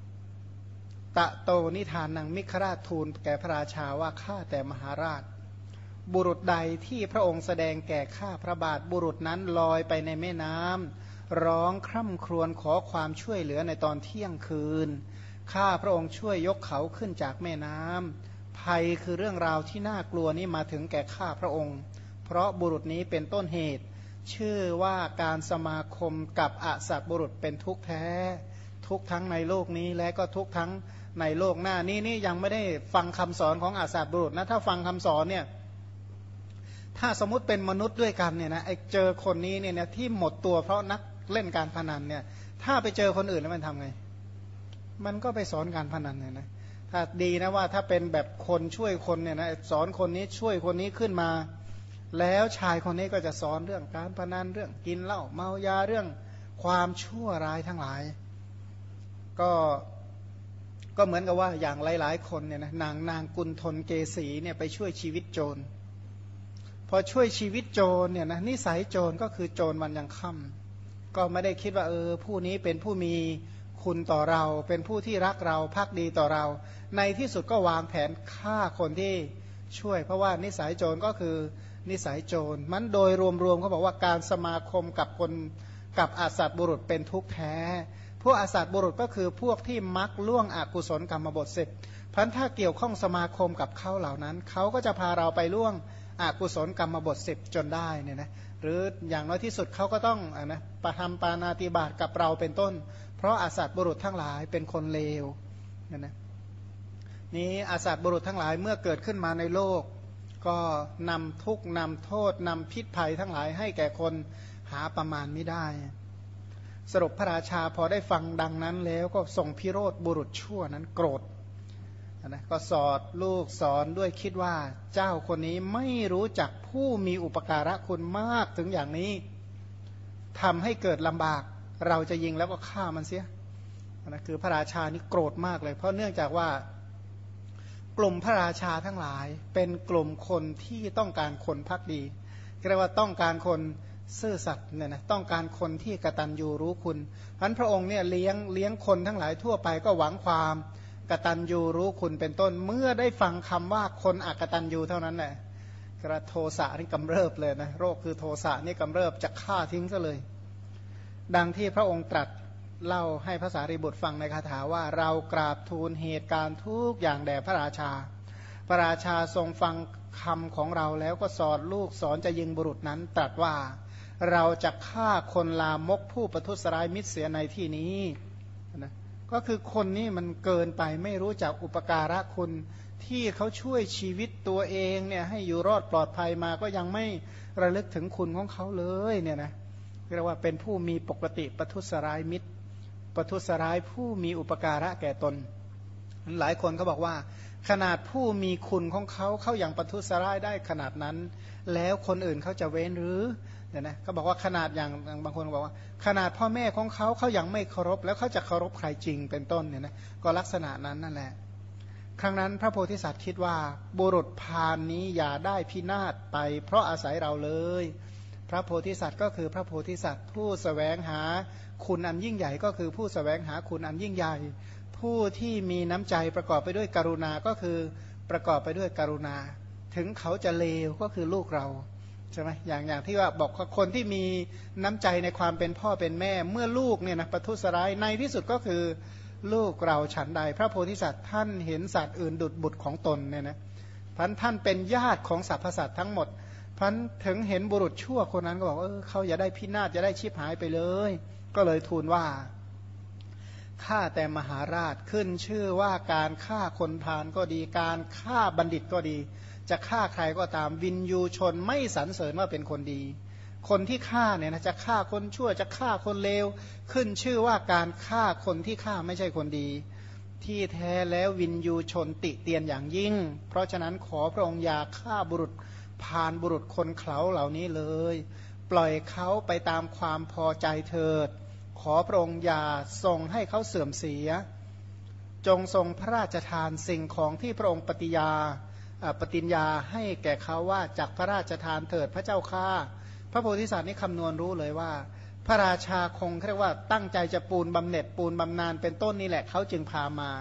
ตะโตนิทานนางมิคราชทูลแก่พระราชาว่าข้าแต่มหาราชบุรุษใดที่พระองค์แสดงแก่ข้าพระบาทบุรุษนั้นลอยไปในแม่น้ำร้องคร่ำครวญขอความช่วยเหลือในตอนเที่ยงคืนข้าพระองค์ช่วยยกเขาขึ้นจากแม่น้ำภัยคือเรื่องราวที่น่ากลัวนี้มาถึงแก่ข้าพระองค์เพราะบุรุษนี้เป็นต้นเหตุชื่อว่าการสมาคมกับอสัตบุรุษเป็นทุกข์แท้ทุกทั้งในโลกนี้และก็ทุกทั้งในโลกหน้านี่ยังไม่ได้ฟังคำสอนของอสัตบุรุษนะถ้าฟังคำสอนเนี่ยถ้าสมมติเป็นมนุษย์ด้วยกันเนี่ยนะไอ้เจอคนนี้เนี่ยที่หมดตัวเพราะนักเล่นการพนันเนี่ยถ้าไปเจอคนอื่นแล้วมันทำไงมันก็ไปสอนการพนันเนี่ยนะถ้าดีนะว่าถ้าเป็นแบบคนช่วยคนเนี่ยนะสอนคนนี้ช่วยคนนี้ขึ้นมาแล้วชายคนนี้ก็จะสอนเรื่องการพนันเรื่องกินเหล้าเมายาเรื่องความชั่วร้ายทั้งหลายก็เหมือนกับว่าอย่างหลายๆคนเนี่ยนะนางกุลทนเกษีเนี่ยไปช่วยชีวิตโจรพอช่วยชีวิตโจรเนี่ยนะนิสัยโจรก็คือโจรวันยังค่ำก็ไม่ได้คิดว่าผู้นี้เป็นผู้มีคุณต่อเราเป็นผู้ที่รักเราภักดีต่อเราในที่สุดก็วางแผนฆ่าคนที่ช่วยเพราะว่านิสัยโจรก็คือนิสัยโจรมันโดยรวมๆเขาบอกว่าการสมาคมกับคนกับอสัตบุรุษเป็นทุกข์แท้พวกอสัตบุรุษก็คือพวกที่มักล่วงอกุศลกรรมบท10พันถ้าเกี่ยวข้องสมาคมกับเขาเหล่านั้นเขาก็จะพาเราไปล่วงอกุศลกรรมบท10จนได้เนี่ยนะหรืออย่างน้อยที่สุดเขาก็ต้องนะประทำปาณาติบาตกับเราเป็นต้นเพราะอสัตบุรุษทั้งหลายเป็นคนเลวเนี่ยนะนี้อสัตบุรุษทั้งหลายเมื่อเกิดขึ้นมาในโลกก็นำทุกข์นำโทษนำพิษภัยทั้งหลายให้แก่คนหาประมาณไม่ได้สรุปพระราชาพอได้ฟังดังนั้นแล้วก็ทรงพิโรธบุรุษชั่วนั้นโกรธนะก็สอนลูกสอนด้วยคิดว่าเจ้าคนนี้ไม่รู้จักผู้มีอุปการะคุณมากถึงอย่างนี้ทำให้เกิดลำบากเราจะยิงแล้วก็ฆ่ามันเสียนะคือพระราชานี่โกรธมากเลยเพราะเนื่องจากว่ากลุ่มพระราชาทั้งหลายเป็นกลุ่มคนที่ต้องการคนภักดีเรียกว่าต้องการคนซื่อสัตย์เนี่ยนะต้องการคนที่กตัญญูรู้คุณเพราะพระองค์เนี่ยเลี้ยงคนทั้งหลายทั่วไปก็หวังความกตัญญูรู้คุณเป็นต้นเมื่อได้ฟังคำว่าคนอกตัญญูเท่านั้นแหละกระโทสะนี่กำเริบเลยนะโรคคือโทสะนี่กำเริบจะฆ่าทิ้งซะเลยดังที่พระองค์ตรัสเล่าให้พระสารีบุตรฟังในคาถาว่าเรากราบทูลเหตุการณ์ทุกอย่างแด่พระราชาพระราชาทรงฟังคำของเราแล้วก็สอนลูกสอนจะยิงบุรุษนั้นตรัสว่าเราจะฆ่าคนลามกผู้ประทุษร้ายมิตรเสียในที่นี้นะก็คือคนนี้มันเกินไปไม่รู้จักอุปการะคุณที่เขาช่วยชีวิตตัวเองเนี่ยให้อยู่รอดปลอดภัยมาก็ยังไม่ระลึกถึงคุณของเขาเลยเนี่ยนะเรียกว่าเป็นผู้มีปกติประทุษร้ายมิตรประทุษร้ายผู้มีอุปการะแก่ตนหลายคนเขาบอกว่าขนาดผู้มีคุณของเขาอย่างประทุษร้ายได้ขนาดนั้นแล้วคนอื่นเขาจะเว้นหรือเนี่ยนะก็บอกว่าขนาดอย่างบางคนบอกว่าขนาดพ่อแม่ของเขายังไม่เคารพแล้วเขาจะเคารพใครจริงเป็นต้นเนี่ยนะก็ลักษณะนั้นนั่นแหละครั้งนั้นพระโพธิสัตว์คิดว่าบุรุษพาลนี้อย่าได้พินาศไปเพราะอาศัยเราเลยพระโพธิสัตว์ก็คือพระโพธิสัตว์ผู้แสวงหาคุณอันยิ่งใหญ่ก็คือผู้แสวงหาคุณอันยิ่งใหญ่ผู้ที่มีน้ำใจประกอบไปด้วยกรุณาก็คือประกอบไปด้วยกรุณาถึงเขาจะเลวก็คือลูกเราใช่ไหมอย่างที่ว่าบอกว่าคนที่มีน้ำใจในความเป็นพ่อเป็นแม่เมื่อลูกเนี่ยนะประทุษร้ายในที่สุดก็คือลูกเราฉันใดพระโพธิสัตว์ท่านเห็นสัตว์อื่นดุจบุตรของตนเนี่ยนะท่านเป็นญาติของสรรพสัตว์ทั้งหมดพันถึงเห็นบุรุษชั่วคนนั้นก็บอกเขาอย่าได้พินาศอย่าได้ชีพหายไปเลยก็เลยทูลว่าฆ่าแต่มหาราชขึ้นชื่อว่าการฆ่าคนพาลก็ดีการฆ่าบัณฑิตก็ดีจะฆ่าใครก็ตามวินยูชนไม่สรรเสริญว่าเป็นคนดีคนที่ฆ่าเนี่ยนะจะฆ่าคนชั่วจะฆ่าคนเลวขึ้นชื่อว่าการฆ่าคนที่ฆ่าไม่ใช่คนดีที่แท้แล้ววินยูชนติเตียนอย่างยิ่งเพราะฉะนั้นขอพระองค์อย่าฆ่าบุรุษพาลบุรุษคนเขลาเหล่านี้เลยปล่อยเขาไปตามความพอใจเถิดขอพระองค์อย่าทรงให้เขาเสื่อมเสียจงทรงพระราชทานสิ่งของที่พระองค์ปฏิญญาให้แก่เขาว่าจากพระราชทานเถิดพระเจ้าข้าพระโพธิสัตว์นี่คำนวณรู้เลยว่าพระราชาคงเรียกว่าตั้งใจจะปูนบำเหน็จปูนบำนาญเป็นต้นนี่แหละเขาจึงพามา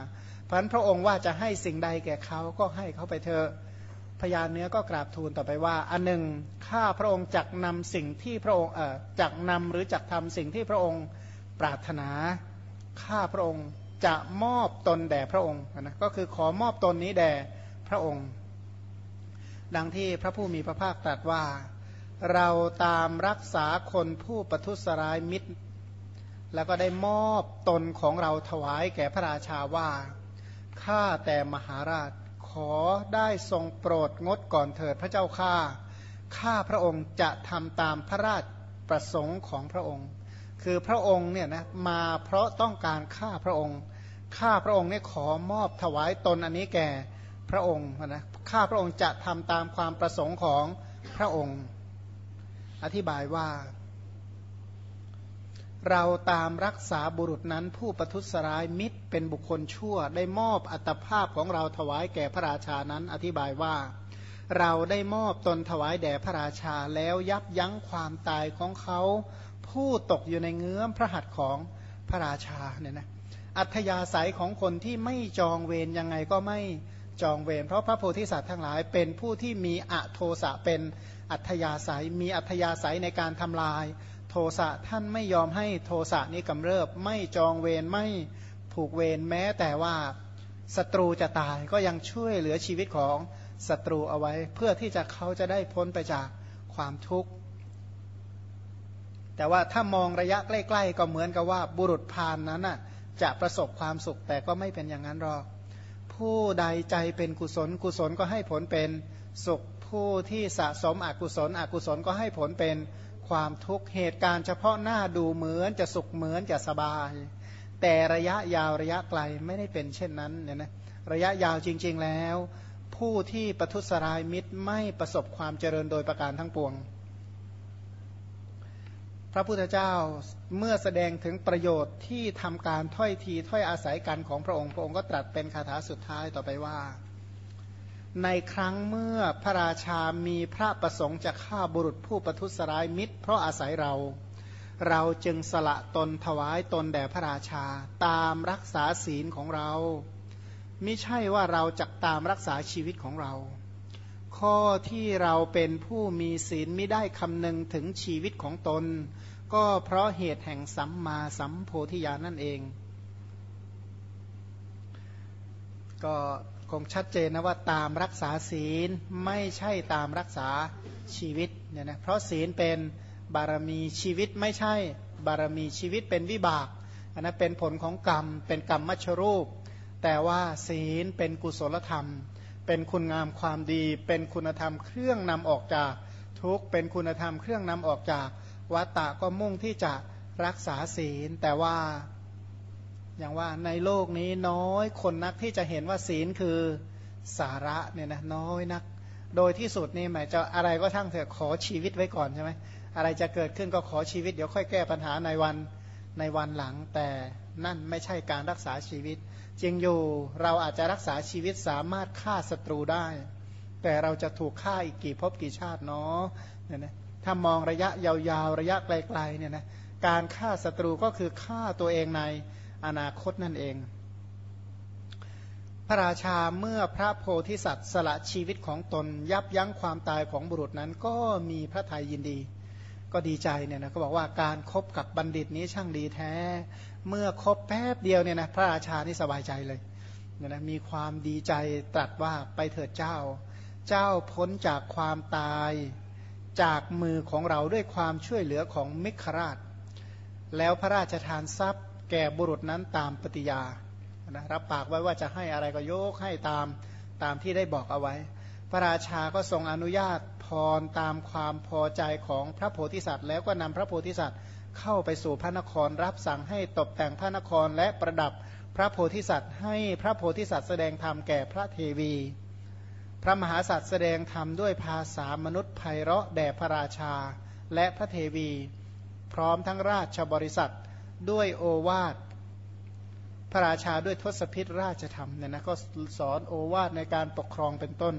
เพราะฉะนั้นพระองค์ว่าจะให้สิ่งใดแก่เขาก็ให้เขาไปเถอะพญาเนื้อก็กราบทูลต่อไปว่าอันหนึ่งข้าพระองค์จักนำสิ่งที่พระองค์จักนำหรือจักทำสิ่งที่พระองค์ปรารถนาข้าพระองค์จะมอบตนแด่พระองค์นะก็คือขอมอบตนนี้แด่พระองค์ดังที่พระผู้มีพระภาคตรัสว่าเราตามรักษาคนผู้ประทุษร้ายมิตรแล้วก็ได้มอบตนของเราถวายแก่พระราชาว่าข้าแต่มหาราชขอได้ทรงโปรดงดก่อนเถิดพระเจ้าข้าพระองค์จะทำตามพระราชประสงค์ของพระองค์คือพระองค์เนี่ยนะมาเพราะต้องการข้าพระองค์เนี่ยขอมอบถวายตนอันนี้แก่พระองค์นะข้าพระองค์จะทำตามความประสงค์ของพระองค์อธิบายว่าเราตามรักษาบุรุษนั้นผู้ประทุษร้ายมิตรเป็นบุคคลชั่วได้มอบอัตภาพของเราถวายแก่พระราชานั้นอธิบายว่าเราได้มอบตนถวายแด่พระราชาแล้วยับยั้งความตายของเขาผู้ตกอยู่ในเงื้อมพระหัตถ์ของพระราชาเนี่ยนะอัธยาศัยของคนที่ไม่จองเวรยังไงก็ไม่จองเวรเพราะพระโพธิสัตว์ทั้งหลายเป็นผู้ที่มีอโทสะเป็นอัธยาศัยมีอัธยาศัยในการทำลายโทสะท่านไม่ยอมให้โทสะนี้กำเริบไม่จองเวรไม่ผูกเวรแม้แต่ว่าศัตรูจะตายก็ยังช่วยเหลือชีวิตของศัตรูเอาไว้เพื่อที่จะเขาจะได้พ้นไปจากความทุกข์แต่ว่าถ้ามองระยะใกล้ๆก็เหมือนกับว่าบุรุษพาลนั้นน่ะจะประสบความสุขแต่ก็ไม่เป็นอย่างนั้นหรอกผู้ใดใจเป็นกุศลกุศลก็ให้ผลเป็นสุขผู้ที่สะสมอกุศลอกุศลก็ให้ผลเป็นความทุกข์เหตุการณ์เฉพาะหน้าดูเหมือนจะสุขเหมือนจะสบายแต่ระยะยาวระยะไกลไม่ได้เป็นเช่นนั้นเนี่ยนะระยะยาวจริงๆแล้วผู้ที่ประทุษร้ายมิตรไม่ประสบความเจริญโดยประการทั้งปวงพระพุทธเจ้าเมื่อแสดงถึงประโยชน์ที่ทำการถ้อยทีถ้อยอาศัยกันของพระองค์ก็ตรัสเป็นคาถาสุดท้ายต่อไปว่าในครั้งเมื่อพระราชามีพระประสงค์จะฆ่าบุรุษผู้ประทุษร้ายมิตรเพราะอาศัยเราจึงสละตนถวายตนแด่พระราชาตามรักษาศีลของเรามิใช่ว่าเราจะตามรักษาชีวิตของเราข้อที่เราเป็นผู้มีศีลไม่ได้คำนึงถึงชีวิตของตนก็เพราะเหตุแห่งสัมมาสัมโพธิญาณนั่นเองก็คงชัดเจนนะว่าตามรักษาศีลไม่ใช่ตามรักษาชีวิตเนี่ยนะเพราะศีลเป็นบารมีชีวิตไม่ใช่บารมีชีวิตเป็นวิบากอันนั้นเป็นผลของกรรมเป็นกรรมมัชรูปแต่ว่าศีลเป็นกุศลธรรมเป็นคุณงามความดีเป็นคุณธรรมเครื่องนำออกจากทุกข์เป็นคุณธรรมเครื่องนำออกจากวัฏฏะก็มุ่งที่จะรักษาศีลแต่ว่าอย่างว่าในโลกนี้น้อยคนนักที่จะเห็นว่าศีลคือสาระเนี่ยนะน้อยนักโดยที่สุดนี่หมายจะอะไรก็ช่างเถอะขอชีวิตไว้ก่อนใช่ไหมอะไรจะเกิดขึ้นก็ขอชีวิตเดี๋ยวค่อยแก้ปัญหาในวันหลังแต่นั่นไม่ใช่การรักษาชีวิตจริงอยู่เราอาจจะรักษาชีวิตสามารถฆ่าศัตรูได้แต่เราจะถูกฆ่าอีกกี่ภพกี่ชาติเนาะเนี่ยนะถ้ามองระยะยาวๆระยะไกลๆเนี่ยนะการฆ่าศัตรูก็คือฆ่าตัวเองในอนาคตนั่นเองพระราชาเมื่อพระโพธิสัตว์สละชีวิตของตนยับยั้งความตายของบุรุษนั้นก็มีพระทัยยินดีก็ดีใจเนี่ยนะก็บอกว่าการคบกับบัณฑิตนี้ช่างดีแท้เมื่อคบแป๊บเดียวเนี่ยนะพระราชานี่สบายใจเลยเนี่ยนะมีความดีใจตรัสว่าไปเถิดเจ้าพ้นจากความตายจากมือของเราด้วยความช่วยเหลือของมิคราชแล้วพระราชทานทรัพย์แก่บุรุษนั้นตามปฏิญานะรับปากไว้ว่าจะให้อะไรก็ยกให้ตามที่ได้บอกเอาไว้พระราชาก็ทรงอนุญาตพรตามความพอใจของพระโพธิสัตว์แล้วก็นำพระโพธิสัตว์เข้าไปสู่พระนครรับสั่งให้ตกแต่งพระนครและประดับพระโพธิสัตว์ให้พระโพธิสัตว์แสดงธรรมแก่พระเทวีพระมหาสัตว์แสดงธรรมด้วยภาษามนุษย์ไพเราะแด่พระราชาและพระเทวีพร้อมทั้งราชบริษัทด้วยโอวาทพระราชาด้วยทศพิธราชธรรมเนี่ยนะก็สอนโอวาทในการปกครองเป็นต้น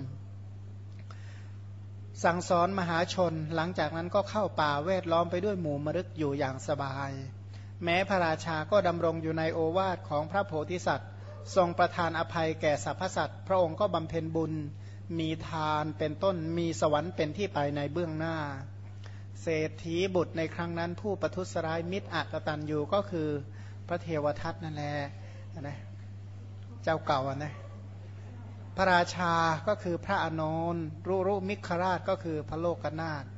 สั่งสอนมหาชนหลังจากนั้นก็เข้าป่าแวดล้อมไปด้วยหมู่มฤคอยู่อย่างสบายแม้พระราชาก็ดำรงอยู่ในโอวาทของพระโพธิสัตว์ทรงประทานอภัยแก่สรรพสัตว์พระองค์ก็บำเพ็ญบุญมีทานเป็นต้นมีสวรรค์เป็นที่ไปในเบื้องหน้าเศรษฐีบุตรในครั้งนั้นผู้ประทุษร้ายมิตรอกตัญญูก็คือพระเทวทัตนั่นแหละนะเจ้าเก่านะพระราชาก็คือพระอานนท์รุมิคราชก็คือพระโลกนาถ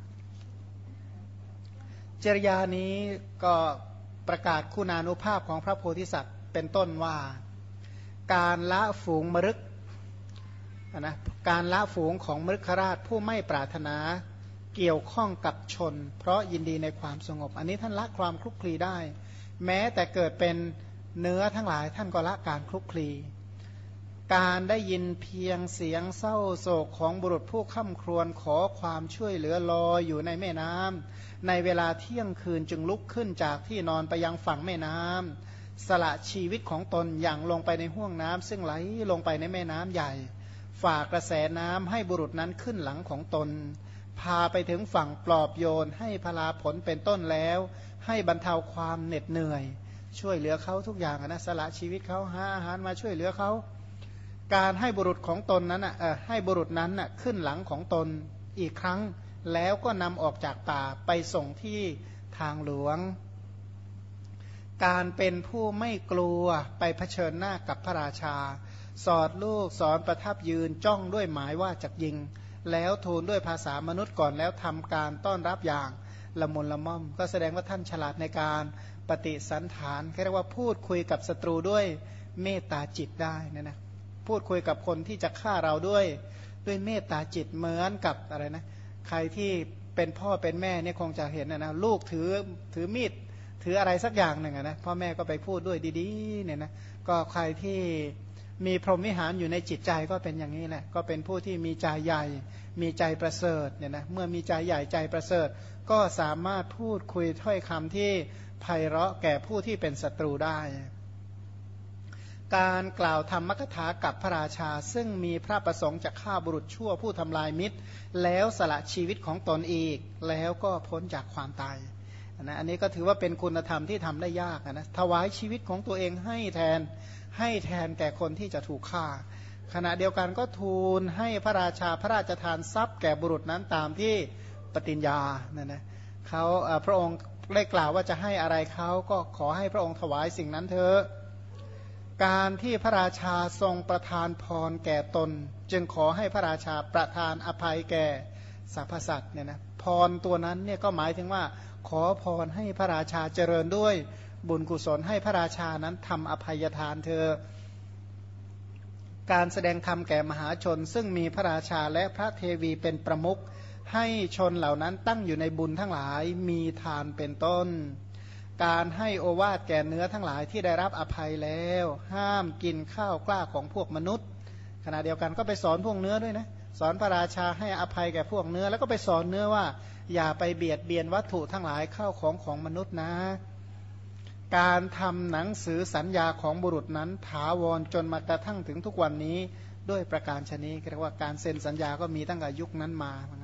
จริยานี้ก็ประกาศคุณานุภาพของพระโพธิสัตว์เป็นต้นว่าการละฝูงมรึกนะการละฝูงของมรึกขราชผู้ไม่ปรารถนาเกี่ยวข้องกับชนเพราะยินดีในความสงบอันนี้ท่านละความคลุกคลีได้แม้แต่เกิดเป็นเนื้อทั้งหลายท่านก็ละการคลุกคลีการได้ยินเพียงเสียงเศร้าโศกของบุรุษผู้ค่ำครวญขอความช่วยเหลือลอยอยู่ในแม่น้ำในเวลาเที่ยงคืนจึงลุกขึ้นจากที่นอนไปยังฝั่งแม่น้ำสละชีวิตของตนอย่างลงไปในห้วงน้ำซึ่งไหลลงไปในแม่น้ำใหญ่ฝากกระแสน้ำให้บุรุษนั้นขึ้นหลังของตนพาไปถึงฝั่งปลอบโยนให้พลาผลเป็นต้นแล้วให้บรรเทาความเหน็ดเหนื่อยช่วยเหลือเขาทุกอย่างนะสละชีวิตเขาหาอาหารมาช่วยเหลือเขาการให้บุรุษของตนนั้นให้บุรุษนั้นขึ้นหลังของตนอีกครั้งแล้วก็นำออกจากป่าไปส่งที่ทางหลวงการเป็นผู้ไม่กลัวไปเผชิญหน้ากับพระราชาสอดลูกสอนประทับยืนจ้องด้วยหมายว่าจะยิงแล้วทูลด้วยภาษามนุษย์ก่อนแล้วทำการต้อนรับอย่างละมุนละม่อมก็แสดงว่าท่านฉลาดในการปฏิสันถานเรียกว่าพูดคุยกับศัตรูด้วยเมตตาจิตได้นะพูดคุยกับคนที่จะฆ่าเราด้วยเมตตาจิตเหมือนกับอะไรนะใครที่เป็นพ่อเป็นแม่เนี่ยคงจะเห็นนะลูกถือมีดถืออะไรสักอย่างหนึ่งนะพ่อแม่ก็ไปพูดด้วยดีๆเนี่ยนะก็ใครที่มีพรหมวิหารอยู่ในจิตใจก็เป็นอย่างนี้แหละก็เป็นผู้ที่มีใจใหญ่มีใจประเสริฐเนี่ยนะเมื่อมีใจใหญ่ใจประเสริฐก็สามารถพูดคุยถ้อยคำที่ไพเราะแก่ผู้ที่เป็นศัตรูได้การกล่าวธรรมกถากับพระราชาซึ่งมีพระประสงค์จะฆ่าบุรุษชั่วผู้ทำลายมิตรแล้วสละชีวิตของตนอีกแล้วก็พ้นจากความตายนะอันนี้ก็ถือว่าเป็นคุณธรรมที่ทำได้ยากนะถวายชีวิตของตัวเองให้แทนแก่คนที่จะถูกฆ่าขณะเดียวกันก็ทูลให้พระราชาพระราชทานทรัพย์แก่บุรุษนั้นตามที่ปฏิญญานะเขาพระองค์ได้กล่าวว่าจะให้อะไรเขาก็ขอให้พระองค์ถวายสิ่งนั้นเถอะการที่พระราชาทรงประทานพรแก่ตนจึงขอให้พระราชาประทานอภัยแก่สรรพสัตว์เนี่ยนะพรตัวนั้นเนี่ยก็หมายถึงว่าขอพรให้พระราชาเจริญด้วยบุญกุศลให้พระราชานั้นทำอภัยทานเธอการแสดงธรรมแก่มหาชนซึ่งมีพระราชาและพระเทวีเป็นประมุขให้ชนเหล่านั้นตั้งอยู่ในบุญทั้งหลายมีทานเป็นต้นการให้โอวาทแก่เนื้อทั้งหลายที่ได้รับอภัยแล้วห้ามกินข้าวกล้าของพวกมนุษย์ขณะเดียวกันก็ไปสอนพวกเนื้อด้วยนะสอนพระราชาให้อภัยแก่พวกเนื้อแล้วก็ไปสอนเนื้อว่าอย่าไปเบียดเบียนวัตถุทั้งหลายข้าวของมนุษย์นะการทำหนังสือสัญญาของบุรุษนั้นถาวรจนมากระทั่งถึงทุกวันนี้ด้วยประการชนิดเรียกว่าการเซ็นสัญญาก็มีตั้งแต่ยุคนั้นมา